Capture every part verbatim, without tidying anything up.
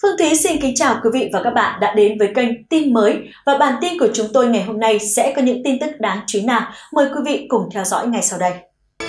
Phương Thúy xin kính chào quý vị và các bạn đã đến với kênh Tin Mới, và bản tin của chúng tôi ngày hôm nay sẽ có những tin tức đáng chú ý nào. Mời quý vị cùng theo dõi ngay sau đây.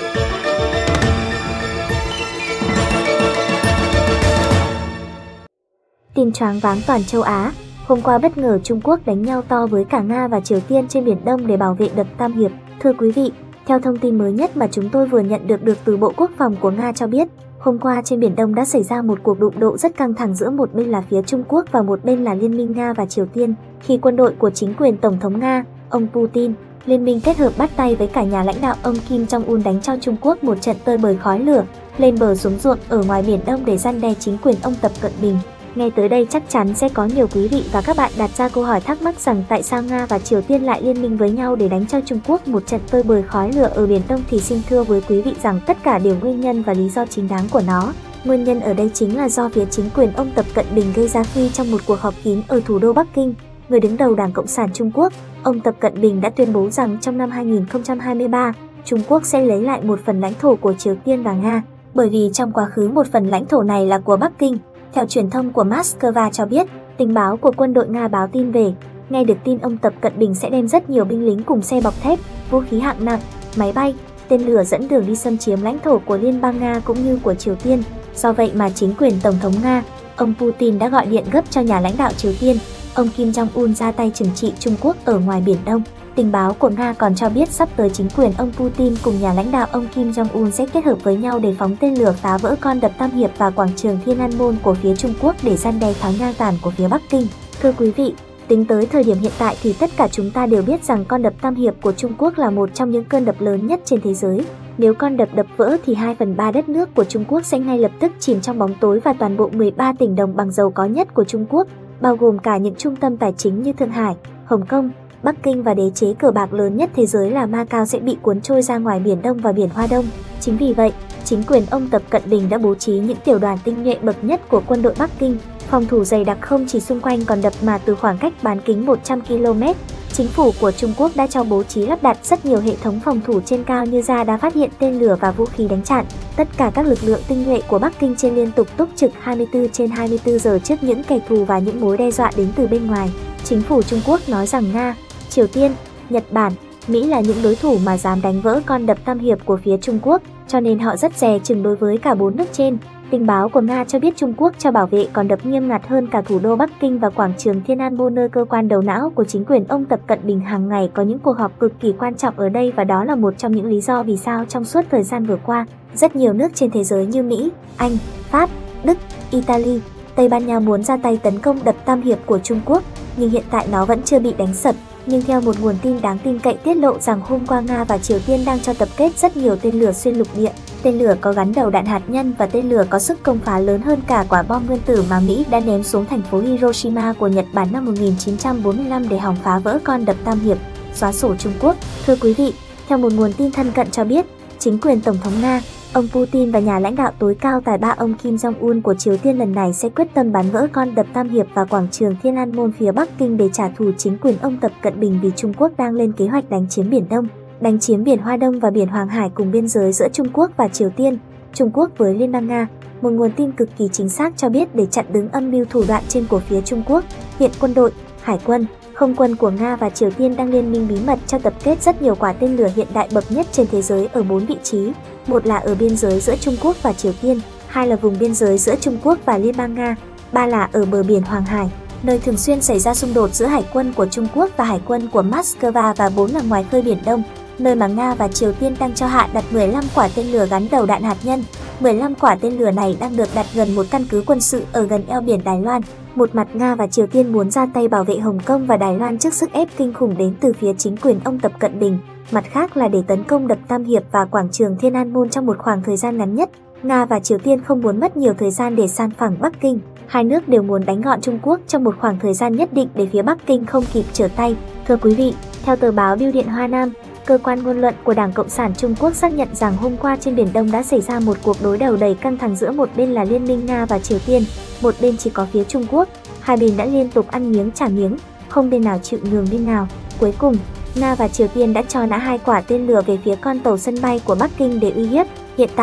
Tin choáng váng toàn châu Á. Hôm qua bất ngờ Trung Quốc đánh nhau to với cả Nga và Triều Tiên trên Biển Đông để bảo vệ đập Tam Hiệp. Thưa quý vị, theo thông tin mới nhất mà chúng tôi vừa nhận được được từ Bộ Quốc phòng của Nga cho biết, hôm qua trên Biển Đông đã xảy ra một cuộc đụng độ rất căng thẳng giữa một bên là phía Trung Quốc và một bên là Liên minh Nga và Triều Tiên, khi quân đội của chính quyền Tổng thống Nga, ông Putin, liên minh kết hợp bắt tay với cả nhà lãnh đạo ông Kim Jong-un đánh cho Trung Quốc một trận tơi bời khói lửa, lên bờ xuống ruộng ở ngoài Biển Đông để răn đe chính quyền ông Tập Cận Bình. Nghe tới đây chắc chắn sẽ có nhiều quý vị và các bạn đặt ra câu hỏi thắc mắc rằng tại sao Nga và Triều Tiên lại liên minh với nhau để đánh cho Trung Quốc một trận tơi bời khói lửa ở Biển Đông, thì xin thưa với quý vị rằng tất cả đều nguyên nhân và lý do chính đáng của nó. Nguyên nhân ở đây chính là do phía chính quyền ông Tập Cận Bình gây ra khi trong một cuộc họp kín ở thủ đô Bắc Kinh, người đứng đầu Đảng Cộng sản Trung Quốc, ông Tập Cận Bình đã tuyên bố rằng trong năm hai nghìn không trăm hai mươi ba, Trung Quốc sẽ lấy lại một phần lãnh thổ của Triều Tiên và Nga, bởi vì trong quá khứ một phần lãnh thổ này là của Bắc Kinh. Theo truyền thông của Moscow cho biết, tình báo của quân đội Nga báo tin về, nghe được tin ông Tập Cận Bình sẽ đem rất nhiều binh lính cùng xe bọc thép, vũ khí hạng nặng, máy bay, tên lửa dẫn đường đi xâm chiếm lãnh thổ của Liên bang Nga cũng như của Triều Tiên. Do vậy mà chính quyền Tổng thống Nga, ông Putin đã gọi điện gấp cho nhà lãnh đạo Triều Tiên, ông Kim Jong-un ra tay trừng trị Trung Quốc ở ngoài Biển Đông. Tình báo của Nga còn cho biết sắp tới chính quyền ông Putin cùng nhà lãnh đạo ông Kim Jong-un sẽ kết hợp với nhau để phóng tên lửa phá vỡ con đập Tam Hiệp và quảng trường Thiên An Môn của phía Trung Quốc để răn đe thói ngang tàn của phía Bắc Kinh. Thưa quý vị, tính tới thời điểm hiện tại thì tất cả chúng ta đều biết rằng con đập Tam Hiệp của Trung Quốc là một trong những cơn đập lớn nhất trên thế giới. Nếu con đập đập vỡ thì hai phần ba đất nước của Trung Quốc sẽ ngay lập tức chìm trong bóng tối, và toàn bộ mười ba tỉnh đồng bằng giàu có nhất của Trung Quốc, bao gồm cả những trung tâm tài chính như Thượng Hải, Hồng Kông, Bắc Kinh và đế chế cờ bạc lớn nhất thế giới là Macau sẽ bị cuốn trôi ra ngoài Biển Đông và Biển Hoa Đông. Chính vì vậy, chính quyền ông Tập Cận Bình đã bố trí những tiểu đoàn tinh nhuệ bậc nhất của quân đội Bắc Kinh, phòng thủ dày đặc không chỉ xung quanh con đập mà từ khoảng cách bán kính một trăm ki lô mét. Chính phủ của Trung Quốc đã cho bố trí lắp đặt rất nhiều hệ thống phòng thủ trên cao như radar phát hiện tên lửa và vũ khí đánh chặn. Tất cả các lực lượng tinh nhuệ của Bắc Kinh trên liên tục túc trực hai mươi tư trên hai mươi tư giờ trước những kẻ thù và những mối đe dọa đến từ bên ngoài. Chính phủ Trung Quốc nói rằng Nga, Triều Tiên, Nhật Bản, Mỹ là những đối thủ mà dám đánh vỡ con đập Tam Hiệp của phía Trung Quốc, cho nên họ rất dè chừng đối với cả bốn nước trên. Tình báo của Nga cho biết Trung Quốc cho bảo vệ còn đập nghiêm ngặt hơn cả thủ đô Bắc Kinh và quảng trường Thiên An Môn, nơi cơ quan đầu não của chính quyền ông Tập Cận Bình hàng ngày có những cuộc họp cực kỳ quan trọng ở đây, và đó là một trong những lý do vì sao trong suốt thời gian vừa qua, rất nhiều nước trên thế giới như Mỹ, Anh, Pháp, Đức, Italy, Tây Ban Nha muốn ra tay tấn công đập Tam Hiệp của Trung Quốc, nhưng hiện tại nó vẫn chưa bị đánh sập. Nhưng theo một nguồn tin đáng tin cậy tiết lộ rằng hôm qua Nga và Triều Tiên đang cho tập kết rất nhiều tên lửa xuyên lục địa, tên lửa có gắn đầu đạn hạt nhân và tên lửa có sức công phá lớn hơn cả quả bom nguyên tử mà Mỹ đã ném xuống thành phố Hiroshima của Nhật Bản năm một nghìn chín trăm bốn mươi lăm để hòng phá vỡ con đập Tam Hiệp, xóa sổ Trung Quốc. Thưa quý vị, theo một nguồn tin thân cận cho biết, chính quyền Tổng thống Nga, ông Putin và nhà lãnh đạo tối cao tài ba ông Kim Jong-un của Triều Tiên lần này sẽ quyết tâm bắn vỡ con đập Tam Hiệp và quảng trường Thiên An Môn phía Bắc Kinh để trả thù chính quyền ông Tập Cận Bình, vì Trung Quốc đang lên kế hoạch đánh chiếm Biển Đông, đánh chiếm Biển Hoa Đông và Biển Hoàng Hải cùng biên giới giữa Trung Quốc và Triều Tiên, Trung Quốc với Liên bang Nga. Một nguồn tin cực kỳ chính xác cho biết để chặn đứng âm mưu thủ đoạn trên của phía Trung Quốc, hiện quân đội, hải quân, không quân của Nga và Triều Tiên đang liên minh bí mật cho tập kết rất nhiều quả tên lửa hiện đại bậc nhất trên thế giới ở bốn vị trí. Một là ở biên giới giữa Trung Quốc và Triều Tiên, hai là vùng biên giới giữa Trung Quốc và Liên bang Nga, ba là ở bờ biển Hoàng Hải, nơi thường xuyên xảy ra xung đột giữa hải quân của Trung Quốc và hải quân của Moscow, và bốn là ngoài khơi Biển Đông, nơi mà Nga và Triều Tiên đang cho hạ đặt mười lăm quả tên lửa gắn đầu đạn hạt nhân. mười lăm quả tên lửa này đang được đặt gần một căn cứ quân sự ở gần eo biển Đài Loan. Một mặt Nga và Triều Tiên muốn ra tay bảo vệ Hồng Kông và Đài Loan trước sức ép kinh khủng đến từ phía chính quyền ông Tập Cận Bình. Mặt khác là để tấn công đập Tam Hiệp và quảng trường Thiên An Môn trong một khoảng thời gian ngắn nhất. Nga và Triều Tiên không muốn mất nhiều thời gian để san phẳng Bắc Kinh. Hai nước đều muốn đánh gọn Trung Quốc trong một khoảng thời gian nhất định để phía Bắc Kinh không kịp trở tay. Thưa quý vị, theo tờ báo Bưu điện Hoa Nam, cơ quan ngôn luận của Đảng Cộng sản Trung Quốc xác nhận rằng hôm qua trên Biển Đông đã xảy ra một cuộc đối đầu đầy căng thẳng giữa một bên là Liên minh Nga và Triều Tiên, một bên chỉ có phía Trung Quốc. Hai bên đã liên tục ăn miếng trả miếng, không bên nào chịu nhường bên nào. Cuối cùng, Nga và Triều Tiên đã cho nã hai quả tên lửa về phía con tàu sân bay của Bắc Kinh để uy hiếp. Hiện tại,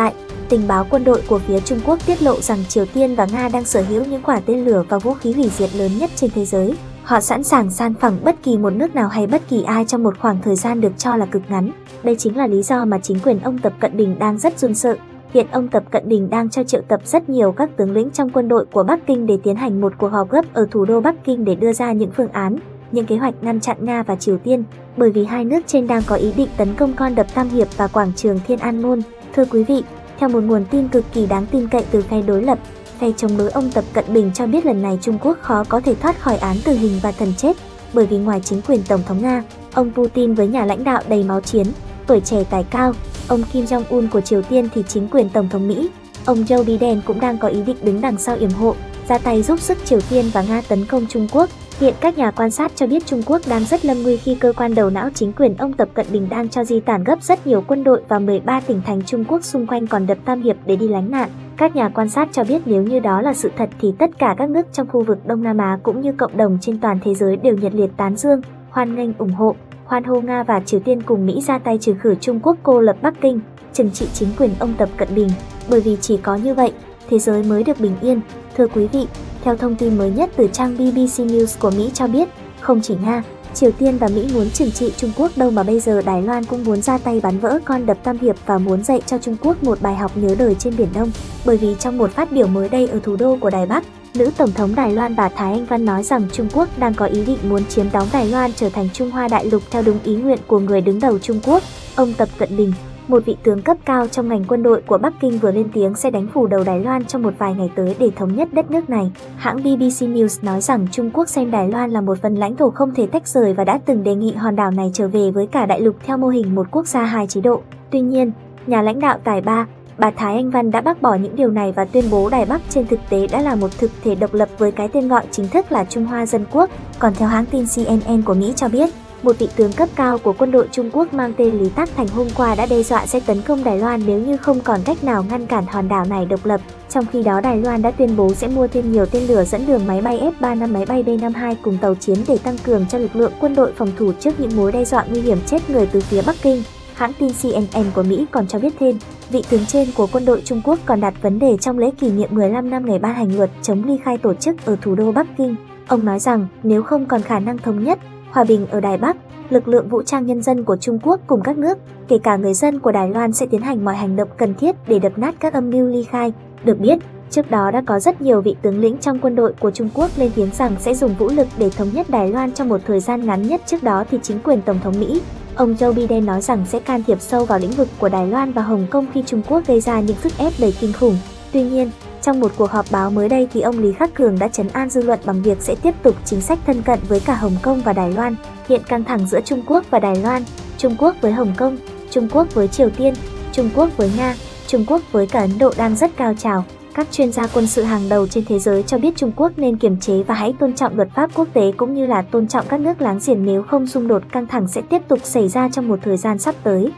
tình báo quân đội của phía Trung Quốc tiết lộ rằng Triều Tiên và Nga đang sở hữu những quả tên lửa và vũ khí hủy diệt lớn nhất trên thế giới. Họ sẵn sàng san phẳng bất kỳ một nước nào hay bất kỳ ai trong một khoảng thời gian được cho là cực ngắn. Đây chính là lý do mà chính quyền ông Tập Cận Bình đang rất run sợ. Hiện ông Tập Cận Bình đang cho triệu tập rất nhiều các tướng lĩnh trong quân đội của Bắc Kinh để tiến hành một cuộc họp gấp ở thủ đô Bắc Kinh để đưa ra những phương án, những kế hoạch ngăn chặn Nga và Triều Tiên, bởi vì hai nước trên đang có ý định tấn công con đập Tam Hiệp và quảng trường Thiên An Môn. Thưa quý vị, theo một nguồn tin cực kỳ đáng tin cậy từ phe đối lập, phe chống đối ông Tập Cận Bình cho biết lần này Trung Quốc khó có thể thoát khỏi án tử hình và thần chết, bởi vì ngoài chính quyền Tổng thống Nga, ông Putin với nhà lãnh đạo đầy máu chiến, tuổi trẻ tài cao, ông Kim Jong-un của Triều Tiên thì chính quyền Tổng thống Mỹ, ông Joe Biden cũng đang có ý định đứng đằng sau yểm hộ, ra tay giúp sức Triều Tiên và Nga tấn công Trung Quốc. Hiện các nhà quan sát cho biết Trung Quốc đang rất lâm nguy khi cơ quan đầu não chính quyền ông Tập Cận Bình đang cho di tản gấp rất nhiều quân đội vào mười ba tỉnh thành Trung Quốc xung quanh còn đập Tam Hiệp để đi lánh nạn. Các nhà quan sát cho biết nếu như đó là sự thật thì tất cả các nước trong khu vực Đông Nam Á cũng như cộng đồng trên toàn thế giới đều nhiệt liệt tán dương, hoan nghênh ủng hộ, hoan hô Nga và Triều Tiên cùng Mỹ ra tay trừ khử Trung Quốc cô lập Bắc Kinh, trừng trị chính quyền ông Tập Cận Bình, bởi vì chỉ có như vậy, thế giới mới được bình yên. Thưa quý vị, theo thông tin mới nhất từ trang bê bê xê News của Mỹ cho biết, không chỉ Nga, Triều Tiên và Mỹ muốn trừng trị Trung Quốc đâu mà bây giờ Đài Loan cũng muốn ra tay bắn vỡ con đập Tam Hiệp và muốn dạy cho Trung Quốc một bài học nhớ đời trên Biển Đông. Bởi vì trong một phát biểu mới đây ở thủ đô của Đài Bắc, nữ Tổng thống Đài Loan bà Thái Anh Văn nói rằng Trung Quốc đang có ý định muốn chiếm đóng Đài Loan trở thành Trung Hoa Đại Lục theo đúng ý nguyện của người đứng đầu Trung Quốc, ông Tập Cận Bình. Một vị tướng cấp cao trong ngành quân đội của Bắc Kinh vừa lên tiếng sẽ đánh phủ đầu Đài Loan trong một vài ngày tới để thống nhất đất nước này. Hãng bê bê xê News nói rằng Trung Quốc xem Đài Loan là một phần lãnh thổ không thể tách rời và đã từng đề nghị hòn đảo này trở về với cả đại lục theo mô hình một quốc gia hai chế độ. Tuy nhiên, nhà lãnh đạo tài ba, bà Thái Anh Văn đã bác bỏ những điều này và tuyên bố Đài Bắc trên thực tế đã là một thực thể độc lập với cái tên gọi chính thức là Trung Hoa Dân Quốc. Còn theo hãng tin xê en en của Mỹ cho biết, một vị tướng cấp cao của quân đội Trung Quốc mang tên Lý Tác Thành hôm qua đã đe dọa sẽ tấn công Đài Loan nếu như không còn cách nào ngăn cản hòn đảo này độc lập. Trong khi đó Đài Loan đã tuyên bố sẽ mua thêm nhiều tên lửa dẫn đường máy bay F ba mươi lăm, máy bay B năm mươi hai cùng tàu chiến để tăng cường cho lực lượng quân đội phòng thủ trước những mối đe dọa nguy hiểm chết người từ phía Bắc Kinh. Hãng tin xê en en của Mỹ còn cho biết thêm, vị tướng trên của quân đội Trung Quốc còn đặt vấn đề trong lễ kỷ niệm mười lăm năm ngày ban hành luật chống ly khai tổ chức ở thủ đô Bắc Kinh. Ông nói rằng nếu không còn khả năng thống nhất, hòa bình ở Đài Bắc, lực lượng vũ trang nhân dân của Trung Quốc cùng các nước, kể cả người dân của Đài Loan sẽ tiến hành mọi hành động cần thiết để đập nát các âm mưu ly khai. Được biết, trước đó đã có rất nhiều vị tướng lĩnh trong quân đội của Trung Quốc lên tiếng rằng sẽ dùng vũ lực để thống nhất Đài Loan trong một thời gian ngắn nhất. Trước đó thì chính quyền Tổng thống Mỹ, ông Joe Biden nói rằng sẽ can thiệp sâu vào lĩnh vực của Đài Loan và Hồng Kông khi Trung Quốc gây ra những sức ép đầy kinh khủng. Tuy nhiên, trong một cuộc họp báo mới đây thì ông Lý Khắc Cường đã trấn an dư luận bằng việc sẽ tiếp tục chính sách thân cận với cả Hồng Kông và Đài Loan. Hiện căng thẳng giữa Trung Quốc và Đài Loan, Trung Quốc với Hồng Kông, Trung Quốc với Triều Tiên, Trung Quốc với Nga, Trung Quốc với cả Ấn Độ đang rất cao trào. Các chuyên gia quân sự hàng đầu trên thế giới cho biết Trung Quốc nên kiềm chế và hãy tôn trọng luật pháp quốc tế cũng như là tôn trọng các nước láng giềng, nếu không xung đột căng thẳng sẽ tiếp tục xảy ra trong một thời gian sắp tới.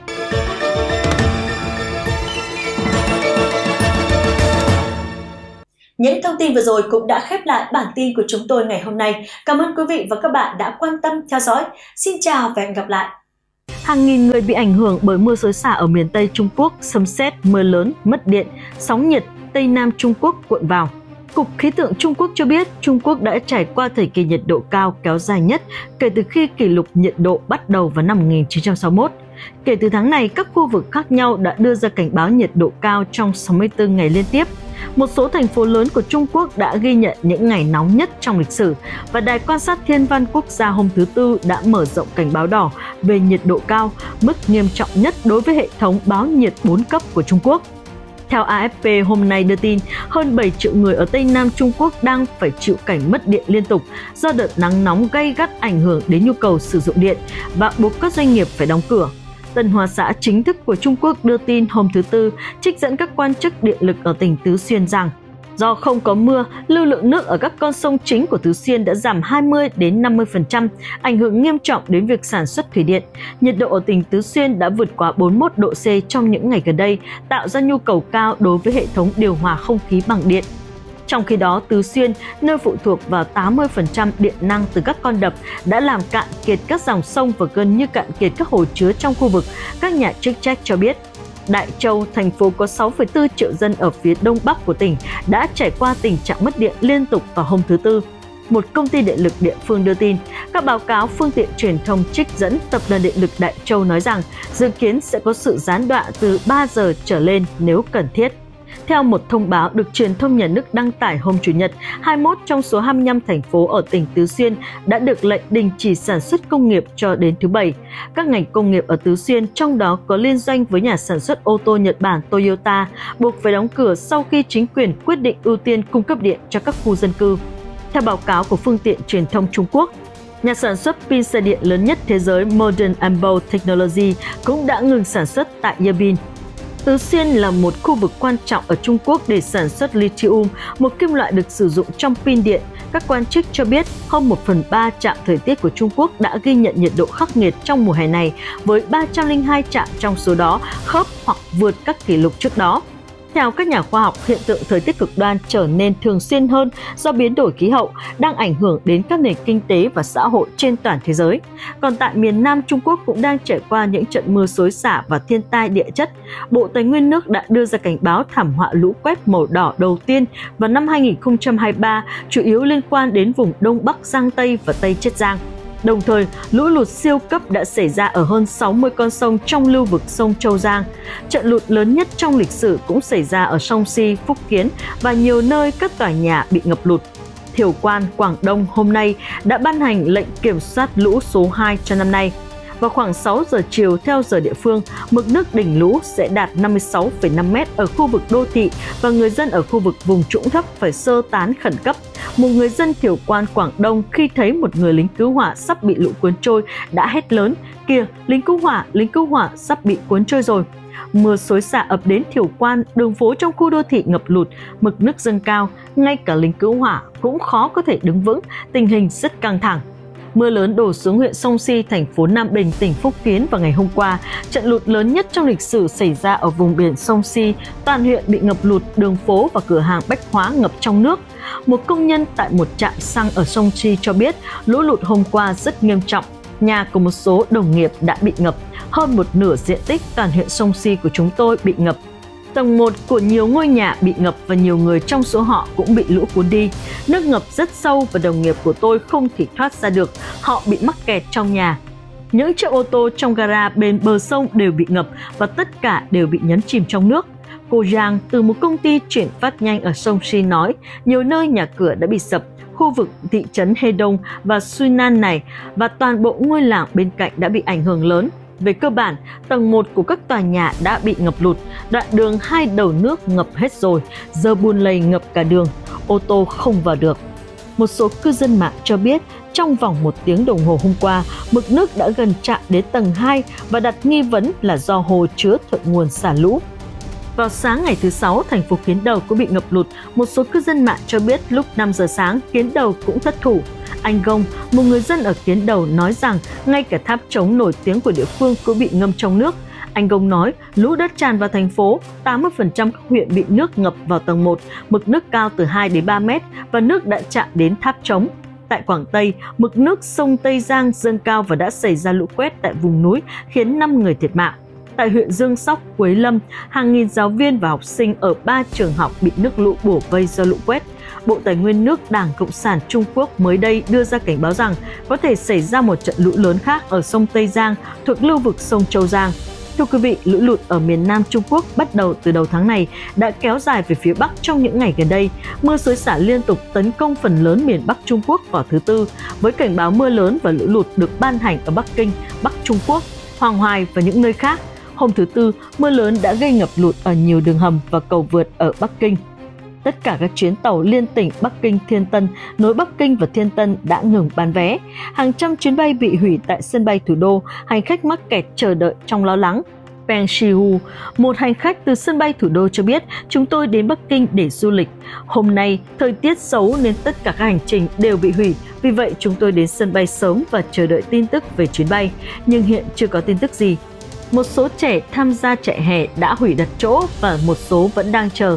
Những thông tin vừa rồi cũng đã khép lại bản tin của chúng tôi ngày hôm nay. Cảm ơn quý vị và các bạn đã quan tâm theo dõi. Xin chào và hẹn gặp lại. Hàng nghìn người bị ảnh hưởng bởi mưa xối xả ở miền Tây Trung Quốc, sấm sét, mưa lớn, mất điện, sóng nhiệt, Tây Nam Trung Quốc cuộn vào. Cục Khí tượng Trung Quốc cho biết Trung Quốc đã trải qua thời kỳ nhiệt độ cao kéo dài nhất kể từ khi kỷ lục nhiệt độ bắt đầu vào năm một nghìn chín trăm sáu mươi mốt. Kể từ tháng này, các khu vực khác nhau đã đưa ra cảnh báo nhiệt độ cao trong sáu mươi tư ngày liên tiếp. Một số thành phố lớn của Trung Quốc đã ghi nhận những ngày nóng nhất trong lịch sử và Đài quan sát Thiên văn Quốc gia hôm thứ Tư đã mở rộng cảnh báo đỏ về nhiệt độ cao, mức nghiêm trọng nhất đối với hệ thống báo nhiệt bốn cấp của Trung Quốc. Theo a ép pê hôm nay đưa tin, hơn bảy triệu người ở Tây Nam Trung Quốc đang phải chịu cảnh mất điện liên tục do đợt nắng nóng gay gắt ảnh hưởng đến nhu cầu sử dụng điện và buộc các doanh nghiệp phải đóng cửa. Tân Hoa Xã chính thức của Trung Quốc đưa tin hôm thứ Tư, trích dẫn các quan chức điện lực ở tỉnh Tứ Xuyên rằng do không có mưa, lưu lượng nước ở các con sông chính của Tứ Xuyên đã giảm hai mươi đến năm mươi phần trăm, ảnh hưởng nghiêm trọng đến việc sản xuất thủy điện. Nhiệt độ ở tỉnh Tứ Xuyên đã vượt quá bốn mươi mốt độ C trong những ngày gần đây, tạo ra nhu cầu cao đối với hệ thống điều hòa không khí bằng điện. Trong khi đó, Tứ Xuyên, nơi phụ thuộc vào tám mươi phần trăm điện năng từ các con đập, đã làm cạn kiệt các dòng sông và gần như cạn kiệt các hồ chứa trong khu vực, các nhà chức trách cho biết. Đại Châu, thành phố có sáu phẩy bốn triệu dân ở phía đông bắc của tỉnh, đã trải qua tình trạng mất điện liên tục vào hôm thứ Tư. Một công ty điện lực địa phương đưa tin, các báo cáo phương tiện truyền thông trích dẫn Tập đoàn Điện lực Đại Châu nói rằng dự kiến sẽ có sự gián đoạn từ ba giờ trở lên nếu cần thiết. Theo một thông báo được truyền thông nhà nước đăng tải hôm Chủ nhật, hai mươi mốt trong số hai mươi lăm thành phố ở tỉnh Tứ Xuyên đã được lệnh đình chỉ sản xuất công nghiệp cho đến thứ Bảy. Các ngành công nghiệp ở Tứ Xuyên, trong đó có liên doanh với nhà sản xuất ô tô Nhật Bản Toyota, buộc phải đóng cửa sau khi chính quyền quyết định ưu tiên cung cấp điện cho các khu dân cư. Theo báo cáo của phương tiện truyền thông Trung Quốc, nhà sản xuất pin xe điện lớn nhất thế giới Modern Ambo Technology cũng đã ngừng sản xuất tại Yarbin. Tứ Xuyên là một khu vực quan trọng ở Trung Quốc để sản xuất lithium, một kim loại được sử dụng trong pin điện. Các quan chức cho biết hơn một phần ba trạm thời tiết của Trung Quốc đã ghi nhận nhiệt độ khắc nghiệt trong mùa hè này, với ba trăm lẻ hai trạm trong số đó khớp hoặc vượt các kỷ lục trước đó. Theo các nhà khoa học, hiện tượng thời tiết cực đoan trở nên thường xuyên hơn do biến đổi khí hậu đang ảnh hưởng đến các nền kinh tế và xã hội trên toàn thế giới. Còn tại miền Nam Trung Quốc cũng đang trải qua những trận mưa xối xả và thiên tai địa chất. Bộ Tài nguyên nước đã đưa ra cảnh báo thảm họa lũ quét màu đỏ đầu tiên vào năm hai nghìn không trăm hai mươi ba, chủ yếu liên quan đến vùng Đông Bắc Giang Tây và Tây Chiết Giang. Đồng thời, lũ lụt siêu cấp đã xảy ra ở hơn sáu mươi con sông trong lưu vực sông Châu Giang. Trận lụt lớn nhất trong lịch sử cũng xảy ra ở Sông Si, Phúc Kiến và nhiều nơi các tòa nhà bị ngập lụt. Thiểu quan Quảng Đông hôm nay đã ban hành lệnh kiểm soát lũ số hai cho năm nay. Vào khoảng sáu giờ chiều theo giờ địa phương, mực nước đỉnh lũ sẽ đạt năm mươi sáu phẩy năm mét ở khu vực đô thị và người dân ở khu vực vùng trũng thấp phải sơ tán khẩn cấp. Một người dân Thiểu quan Quảng Đông khi thấy một người lính cứu hỏa sắp bị lũ cuốn trôi đã hét lớn: "Kìa, lính cứu hỏa, lính cứu hỏa sắp bị cuốn trôi rồi." Mưa xối xả ập đến Thiểu quan, đường phố trong khu đô thị ngập lụt, mực nước dâng cao, ngay cả lính cứu hỏa cũng khó có thể đứng vững, tình hình rất căng thẳng. Mưa lớn đổ xuống huyện Sông Si, thành phố Nam Bình, tỉnh Phúc Kiến vào ngày hôm qua. Trận lụt lớn nhất trong lịch sử xảy ra ở vùng biển Sông Si, toàn huyện bị ngập lụt, đường phố và cửa hàng bách hóa ngập trong nước. Một công nhân tại một trạm xăng ở Sông Si cho biết lũ lụt hôm qua rất nghiêm trọng. Nhà của một số đồng nghiệp đã bị ngập, hơn một nửa diện tích toàn huyện Sông Si của chúng tôi bị ngập. Tầng một của nhiều ngôi nhà bị ngập và nhiều người trong số họ cũng bị lũ cuốn đi. Nước ngập rất sâu và đồng nghiệp của tôi không thể thoát ra được, họ bị mắc kẹt trong nhà. Những chiếc ô tô trong gara bên bờ sông đều bị ngập và tất cả đều bị nhấn chìm trong nước. Cô Giang từ một công ty chuyển phát nhanh ở Sông Si nói, nhiều nơi nhà cửa đã bị sập, khu vực thị trấn Hedong và Suinan này và toàn bộ ngôi làng bên cạnh đã bị ảnh hưởng lớn. Về cơ bản, tầng một của các tòa nhà đã bị ngập lụt, đoạn đường hai đầu nước ngập hết rồi, giờ bùn lầy ngập cả đường, ô tô không vào được. Một số cư dân mạng cho biết, trong vòng một tiếng đồng hồ hôm qua, mực nước đã gần chạm đến tầng hai và đặt nghi vấn là do hồ chứa thượng nguồn xả lũ. Vào sáng ngày thứ Sáu, thành phố Kiến Đầu cũng bị ngập lụt. Một số cư dân mạng cho biết lúc năm giờ sáng, Kiến Đầu cũng thất thủ. Anh Gông, một người dân ở Kiến Đầu nói rằng ngay cả tháp trống nổi tiếng của địa phương cũng bị ngâm trong nước. Anh Gông nói lũ đã tràn vào thành phố, tám mươi phần trăm các huyện bị nước ngập vào tầng một, mực nước cao từ hai đến ba mét và nước đã chạm đến tháp trống. Tại Quảng Tây, mực nước sông Tây Giang dâng cao và đã xảy ra lũ quét tại vùng núi khiến năm người thiệt mạng. Tại huyện Dương Sóc, Quế Lâm, hàng nghìn giáo viên và học sinh ở ba trường học bị nước lũ bổ vây do lũ quét. Bộ Tài nguyên nước Đảng Cộng sản Trung Quốc mới đây đưa ra cảnh báo rằng có thể xảy ra một trận lũ lớn khác ở sông Tây Giang thuộc lưu vực sông Châu Giang. Thưa quý vị, lũ lụt ở miền Nam Trung Quốc bắt đầu từ đầu tháng này đã kéo dài về phía Bắc trong những ngày gần đây. Mưa xối xả liên tục tấn công phần lớn miền Bắc Trung Quốc vào thứ Tư, với cảnh báo mưa lớn và lũ lụt được ban hành ở Bắc Kinh, Bắc Trung Quốc, Hoàng Hoài và những nơi khác. Hôm thứ Tư, mưa lớn đã gây ngập lụt ở nhiều đường hầm và cầu vượt ở Bắc Kinh. Tất cả các chuyến tàu liên tỉnh Bắc Kinh Thiên Tân nối Bắc Kinh và Thiên Tân đã ngừng bán vé. Hàng trăm chuyến bay bị hủy tại sân bay thủ đô, hành khách mắc kẹt chờ đợi trong lo lắng. Peng Shihu, một hành khách từ sân bay thủ đô cho biết, chúng tôi đến Bắc Kinh để du lịch. Hôm nay, thời tiết xấu nên tất cả các hành trình đều bị hủy. Vì vậy, chúng tôi đến sân bay sớm và chờ đợi tin tức về chuyến bay. Nhưng hiện chưa có tin tức gì. Một số trẻ tham gia chạy hè đã hủy đặt chỗ và một số vẫn đang chờ.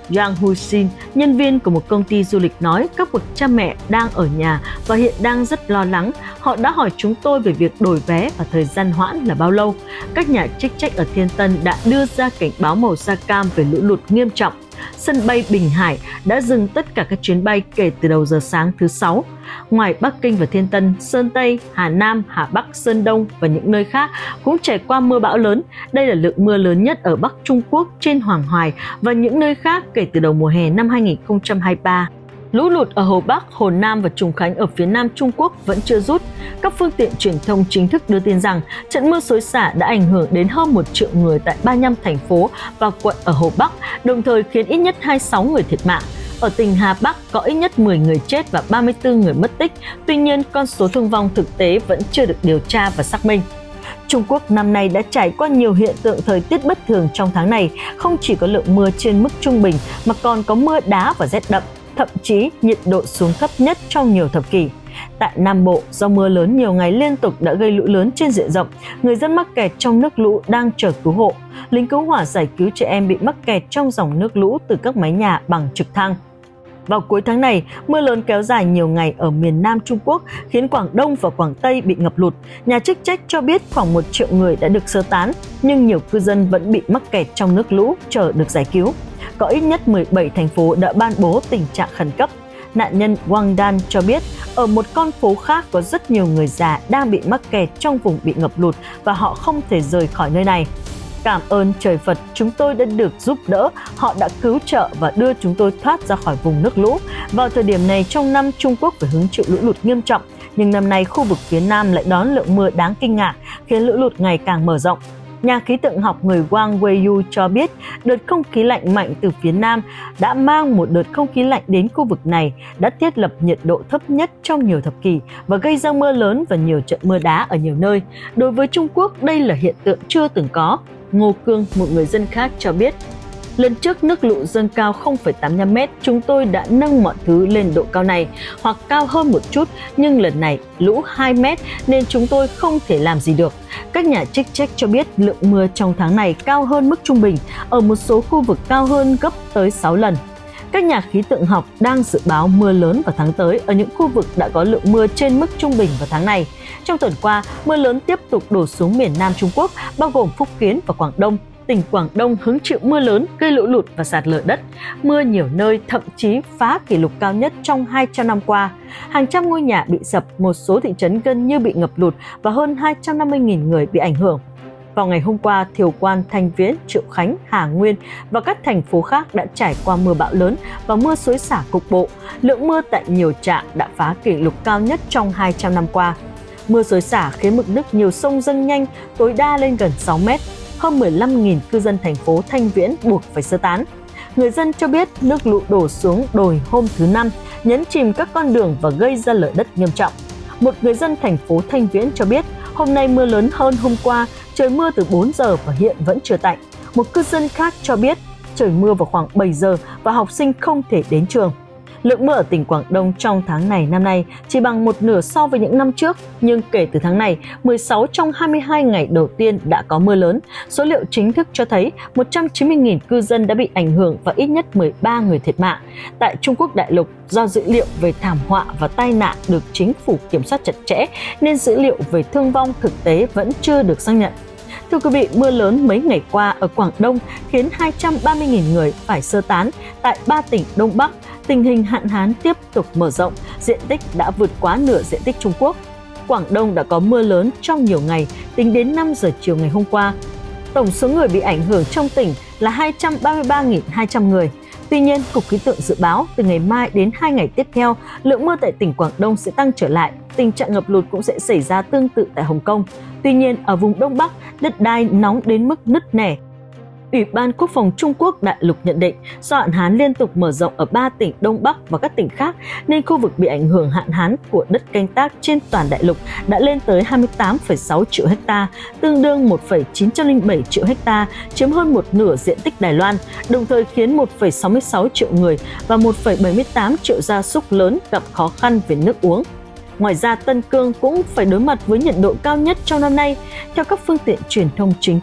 Yang Husin, nhân viên của một công ty du lịch nói các bậc cha mẹ đang ở nhà và hiện đang rất lo lắng. Họ đã hỏi chúng tôi về việc đổi vé và thời gian hoãn là bao lâu. Các nhà chức trách ở Thiên Tân đã đưa ra cảnh báo màu da cam về lũ lụt nghiêm trọng. Sân bay Bình Hải đã dừng tất cả các chuyến bay kể từ đầu giờ sáng thứ Sáu. Ngoài Bắc Kinh và Thiên Tân, Sơn Tây, Hà Nam, Hà Bắc, Sơn Đông và những nơi khác cũng trải qua mưa bão lớn. Đây là lượng mưa lớn nhất ở Bắc Trung Quốc trên Hoàng Hải và những nơi khác kể từ đầu mùa hè năm hai nghìn không trăm hai mươi ba. Lũ lụt ở Hồ Bắc, Hồ Nam và Trùng Khánh ở phía Nam Trung Quốc vẫn chưa rút. Các phương tiện truyền thông chính thức đưa tin rằng trận mưa xối xả đã ảnh hưởng đến hơn một triệu người tại ba mươi lăm thành phố và quận ở Hồ Bắc, đồng thời khiến ít nhất hai mươi sáu người thiệt mạng. Ở tỉnh Hà Bắc có ít nhất mười người chết và ba mươi tư người mất tích. Tuy nhiên, con số thương vong thực tế vẫn chưa được điều tra và xác minh. Trung Quốc năm nay đã trải qua nhiều hiện tượng thời tiết bất thường trong tháng này, không chỉ có lượng mưa trên mức trung bình mà còn có mưa đá và rét đậm, thậm chí nhiệt độ xuống thấp nhất trong nhiều thập kỷ. Tại Nam Bộ, do mưa lớn nhiều ngày liên tục đã gây lũ lớn trên diện rộng, người dân mắc kẹt trong nước lũ đang chờ cứu hộ. Lính cứu hỏa giải cứu trẻ em bị mắc kẹt trong dòng nước lũ từ các mái nhà bằng trực thăng. Vào cuối tháng này, mưa lớn kéo dài nhiều ngày ở miền Nam Trung Quốc khiến Quảng Đông và Quảng Tây bị ngập lụt. Nhà chức trách cho biết khoảng một triệu người đã được sơ tán, nhưng nhiều cư dân vẫn bị mắc kẹt trong nước lũ chờ được giải cứu. Có ít nhất mười bảy thành phố đã ban bố tình trạng khẩn cấp. Nạn nhân Wang Dan cho biết, ở một con phố khác có rất nhiều người già đang bị mắc kẹt trong vùng bị ngập lụt và họ không thể rời khỏi nơi này. Cảm ơn trời Phật, chúng tôi đã được giúp đỡ, họ đã cứu trợ và đưa chúng tôi thoát ra khỏi vùng nước lũ. Vào thời điểm này trong năm, Trung Quốc phải hứng chịu lũ lụt nghiêm trọng, nhưng năm nay khu vực phía Nam lại đón lượng mưa đáng kinh ngạc, khiến lũ lụt ngày càng mở rộng. Nhà khí tượng học người Wang Weiyu cho biết, đợt không khí lạnh mạnh từ phía Nam đã mang một đợt không khí lạnh đến khu vực này, đã thiết lập nhiệt độ thấp nhất trong nhiều thập kỷ và gây ra mưa lớn và nhiều trận mưa đá ở nhiều nơi. Đối với Trung Quốc, đây là hiện tượng chưa từng có. Ngô Cương, một người dân khác cho biết, lần trước nước lũ dâng cao không phẩy tám mươi lăm mét, chúng tôi đã nâng mọi thứ lên độ cao này hoặc cao hơn một chút, nhưng lần này lũ hai mét nên chúng tôi không thể làm gì được. Các nhà chức trách cho biết lượng mưa trong tháng này cao hơn mức trung bình, ở một số khu vực cao hơn gấp tới sáu lần. Các nhà khí tượng học đang dự báo mưa lớn vào tháng tới ở những khu vực đã có lượng mưa trên mức trung bình vào tháng này. Trong tuần qua, mưa lớn tiếp tục đổ xuống miền Nam Trung Quốc, bao gồm Phúc Kiến và Quảng Đông. Tỉnh Quảng Đông hứng chịu mưa lớn gây lũ lụt và sạt lở đất. Mưa nhiều nơi thậm chí phá kỷ lục cao nhất trong hai trăm năm qua. Hàng trăm ngôi nhà bị sập, một số thị trấn gần như bị ngập lụt và hơn hai trăm năm mươi nghìn người bị ảnh hưởng. Vào ngày hôm qua, Thiều Quan, Thanh Viễn, Triệu Khánh, Hà Nguyên và các thành phố khác đã trải qua mưa bão lớn và mưa xối xả cục bộ. Lượng mưa tại nhiều trạm đã phá kỷ lục cao nhất trong hai trăm năm qua. Mưa xối xả khiến mực nước nhiều sông dâng nhanh, tối đa lên gần sáu mét. Hơn mười lăm nghìn cư dân thành phố Thanh Viễn buộc phải sơ tán. Người dân cho biết nước lũ đổ xuống đồi hôm thứ Năm, nhấn chìm các con đường và gây ra lở đất nghiêm trọng. Một người dân thành phố Thanh Viễn cho biết hôm nay mưa lớn hơn hôm qua, trời mưa từ bốn giờ và hiện vẫn chưa tạnh. Một cư dân khác cho biết trời mưa vào khoảng bảy giờ và học sinh không thể đến trường. Lượng mưa ở tỉnh Quảng Đông trong tháng này năm nay chỉ bằng một nửa so với những năm trước, nhưng kể từ tháng này, mười sáu trong hai mươi hai ngày đầu tiên đã có mưa lớn. Số liệu chính thức cho thấy một trăm chín mươi nghìn cư dân đã bị ảnh hưởng và ít nhất mười ba người thiệt mạng. Tại Trung Quốc đại lục, do dữ liệu về thảm họa và tai nạn được chính phủ kiểm soát chặt chẽ, nên dữ liệu về thương vong thực tế vẫn chưa được xác nhận. Thưa quý vị, mưa lớn mấy ngày qua ở Quảng Đông khiến hai trăm ba mươi nghìn người phải sơ tán tại ba tỉnh Đông Bắc. Tình hình hạn hán tiếp tục mở rộng, diện tích đã vượt quá nửa diện tích Trung Quốc. Quảng Đông đã có mưa lớn trong nhiều ngày, tính đến năm giờ chiều ngày hôm qua. Tổng số người bị ảnh hưởng trong tỉnh là hai trăm ba mươi ba nghìn hai trăm người. Tuy nhiên, Cục Khí tượng dự báo từ ngày mai đến hai ngày tiếp theo, lượng mưa tại tỉnh Quảng Đông sẽ tăng trở lại. Tình trạng ngập lụt cũng sẽ xảy ra tương tự tại Hồng Kông. Tuy nhiên, ở vùng Đông Bắc, đất đai nóng đến mức nứt nẻ. Ủy ban Quốc phòng Trung Quốc đại lục nhận định do hạn hán liên tục mở rộng ở ba tỉnh Đông Bắc và các tỉnh khác nên khu vực bị ảnh hưởng hạn hán của đất canh tác trên toàn đại lục đã lên tới hai mươi tám phẩy sáu triệu ha, tương đương một phẩy chín không bảy triệu ha, chiếm hơn một nửa diện tích Đài Loan, đồng thời khiến một phẩy sáu mươi sáu triệu người và một phẩy bảy mươi tám triệu gia súc lớn gặp khó khăn về nước uống. Ngoài ra, Tân Cương cũng phải đối mặt với nhiệt độ cao nhất trong năm nay. Theo các phương tiện truyền thông chính thức,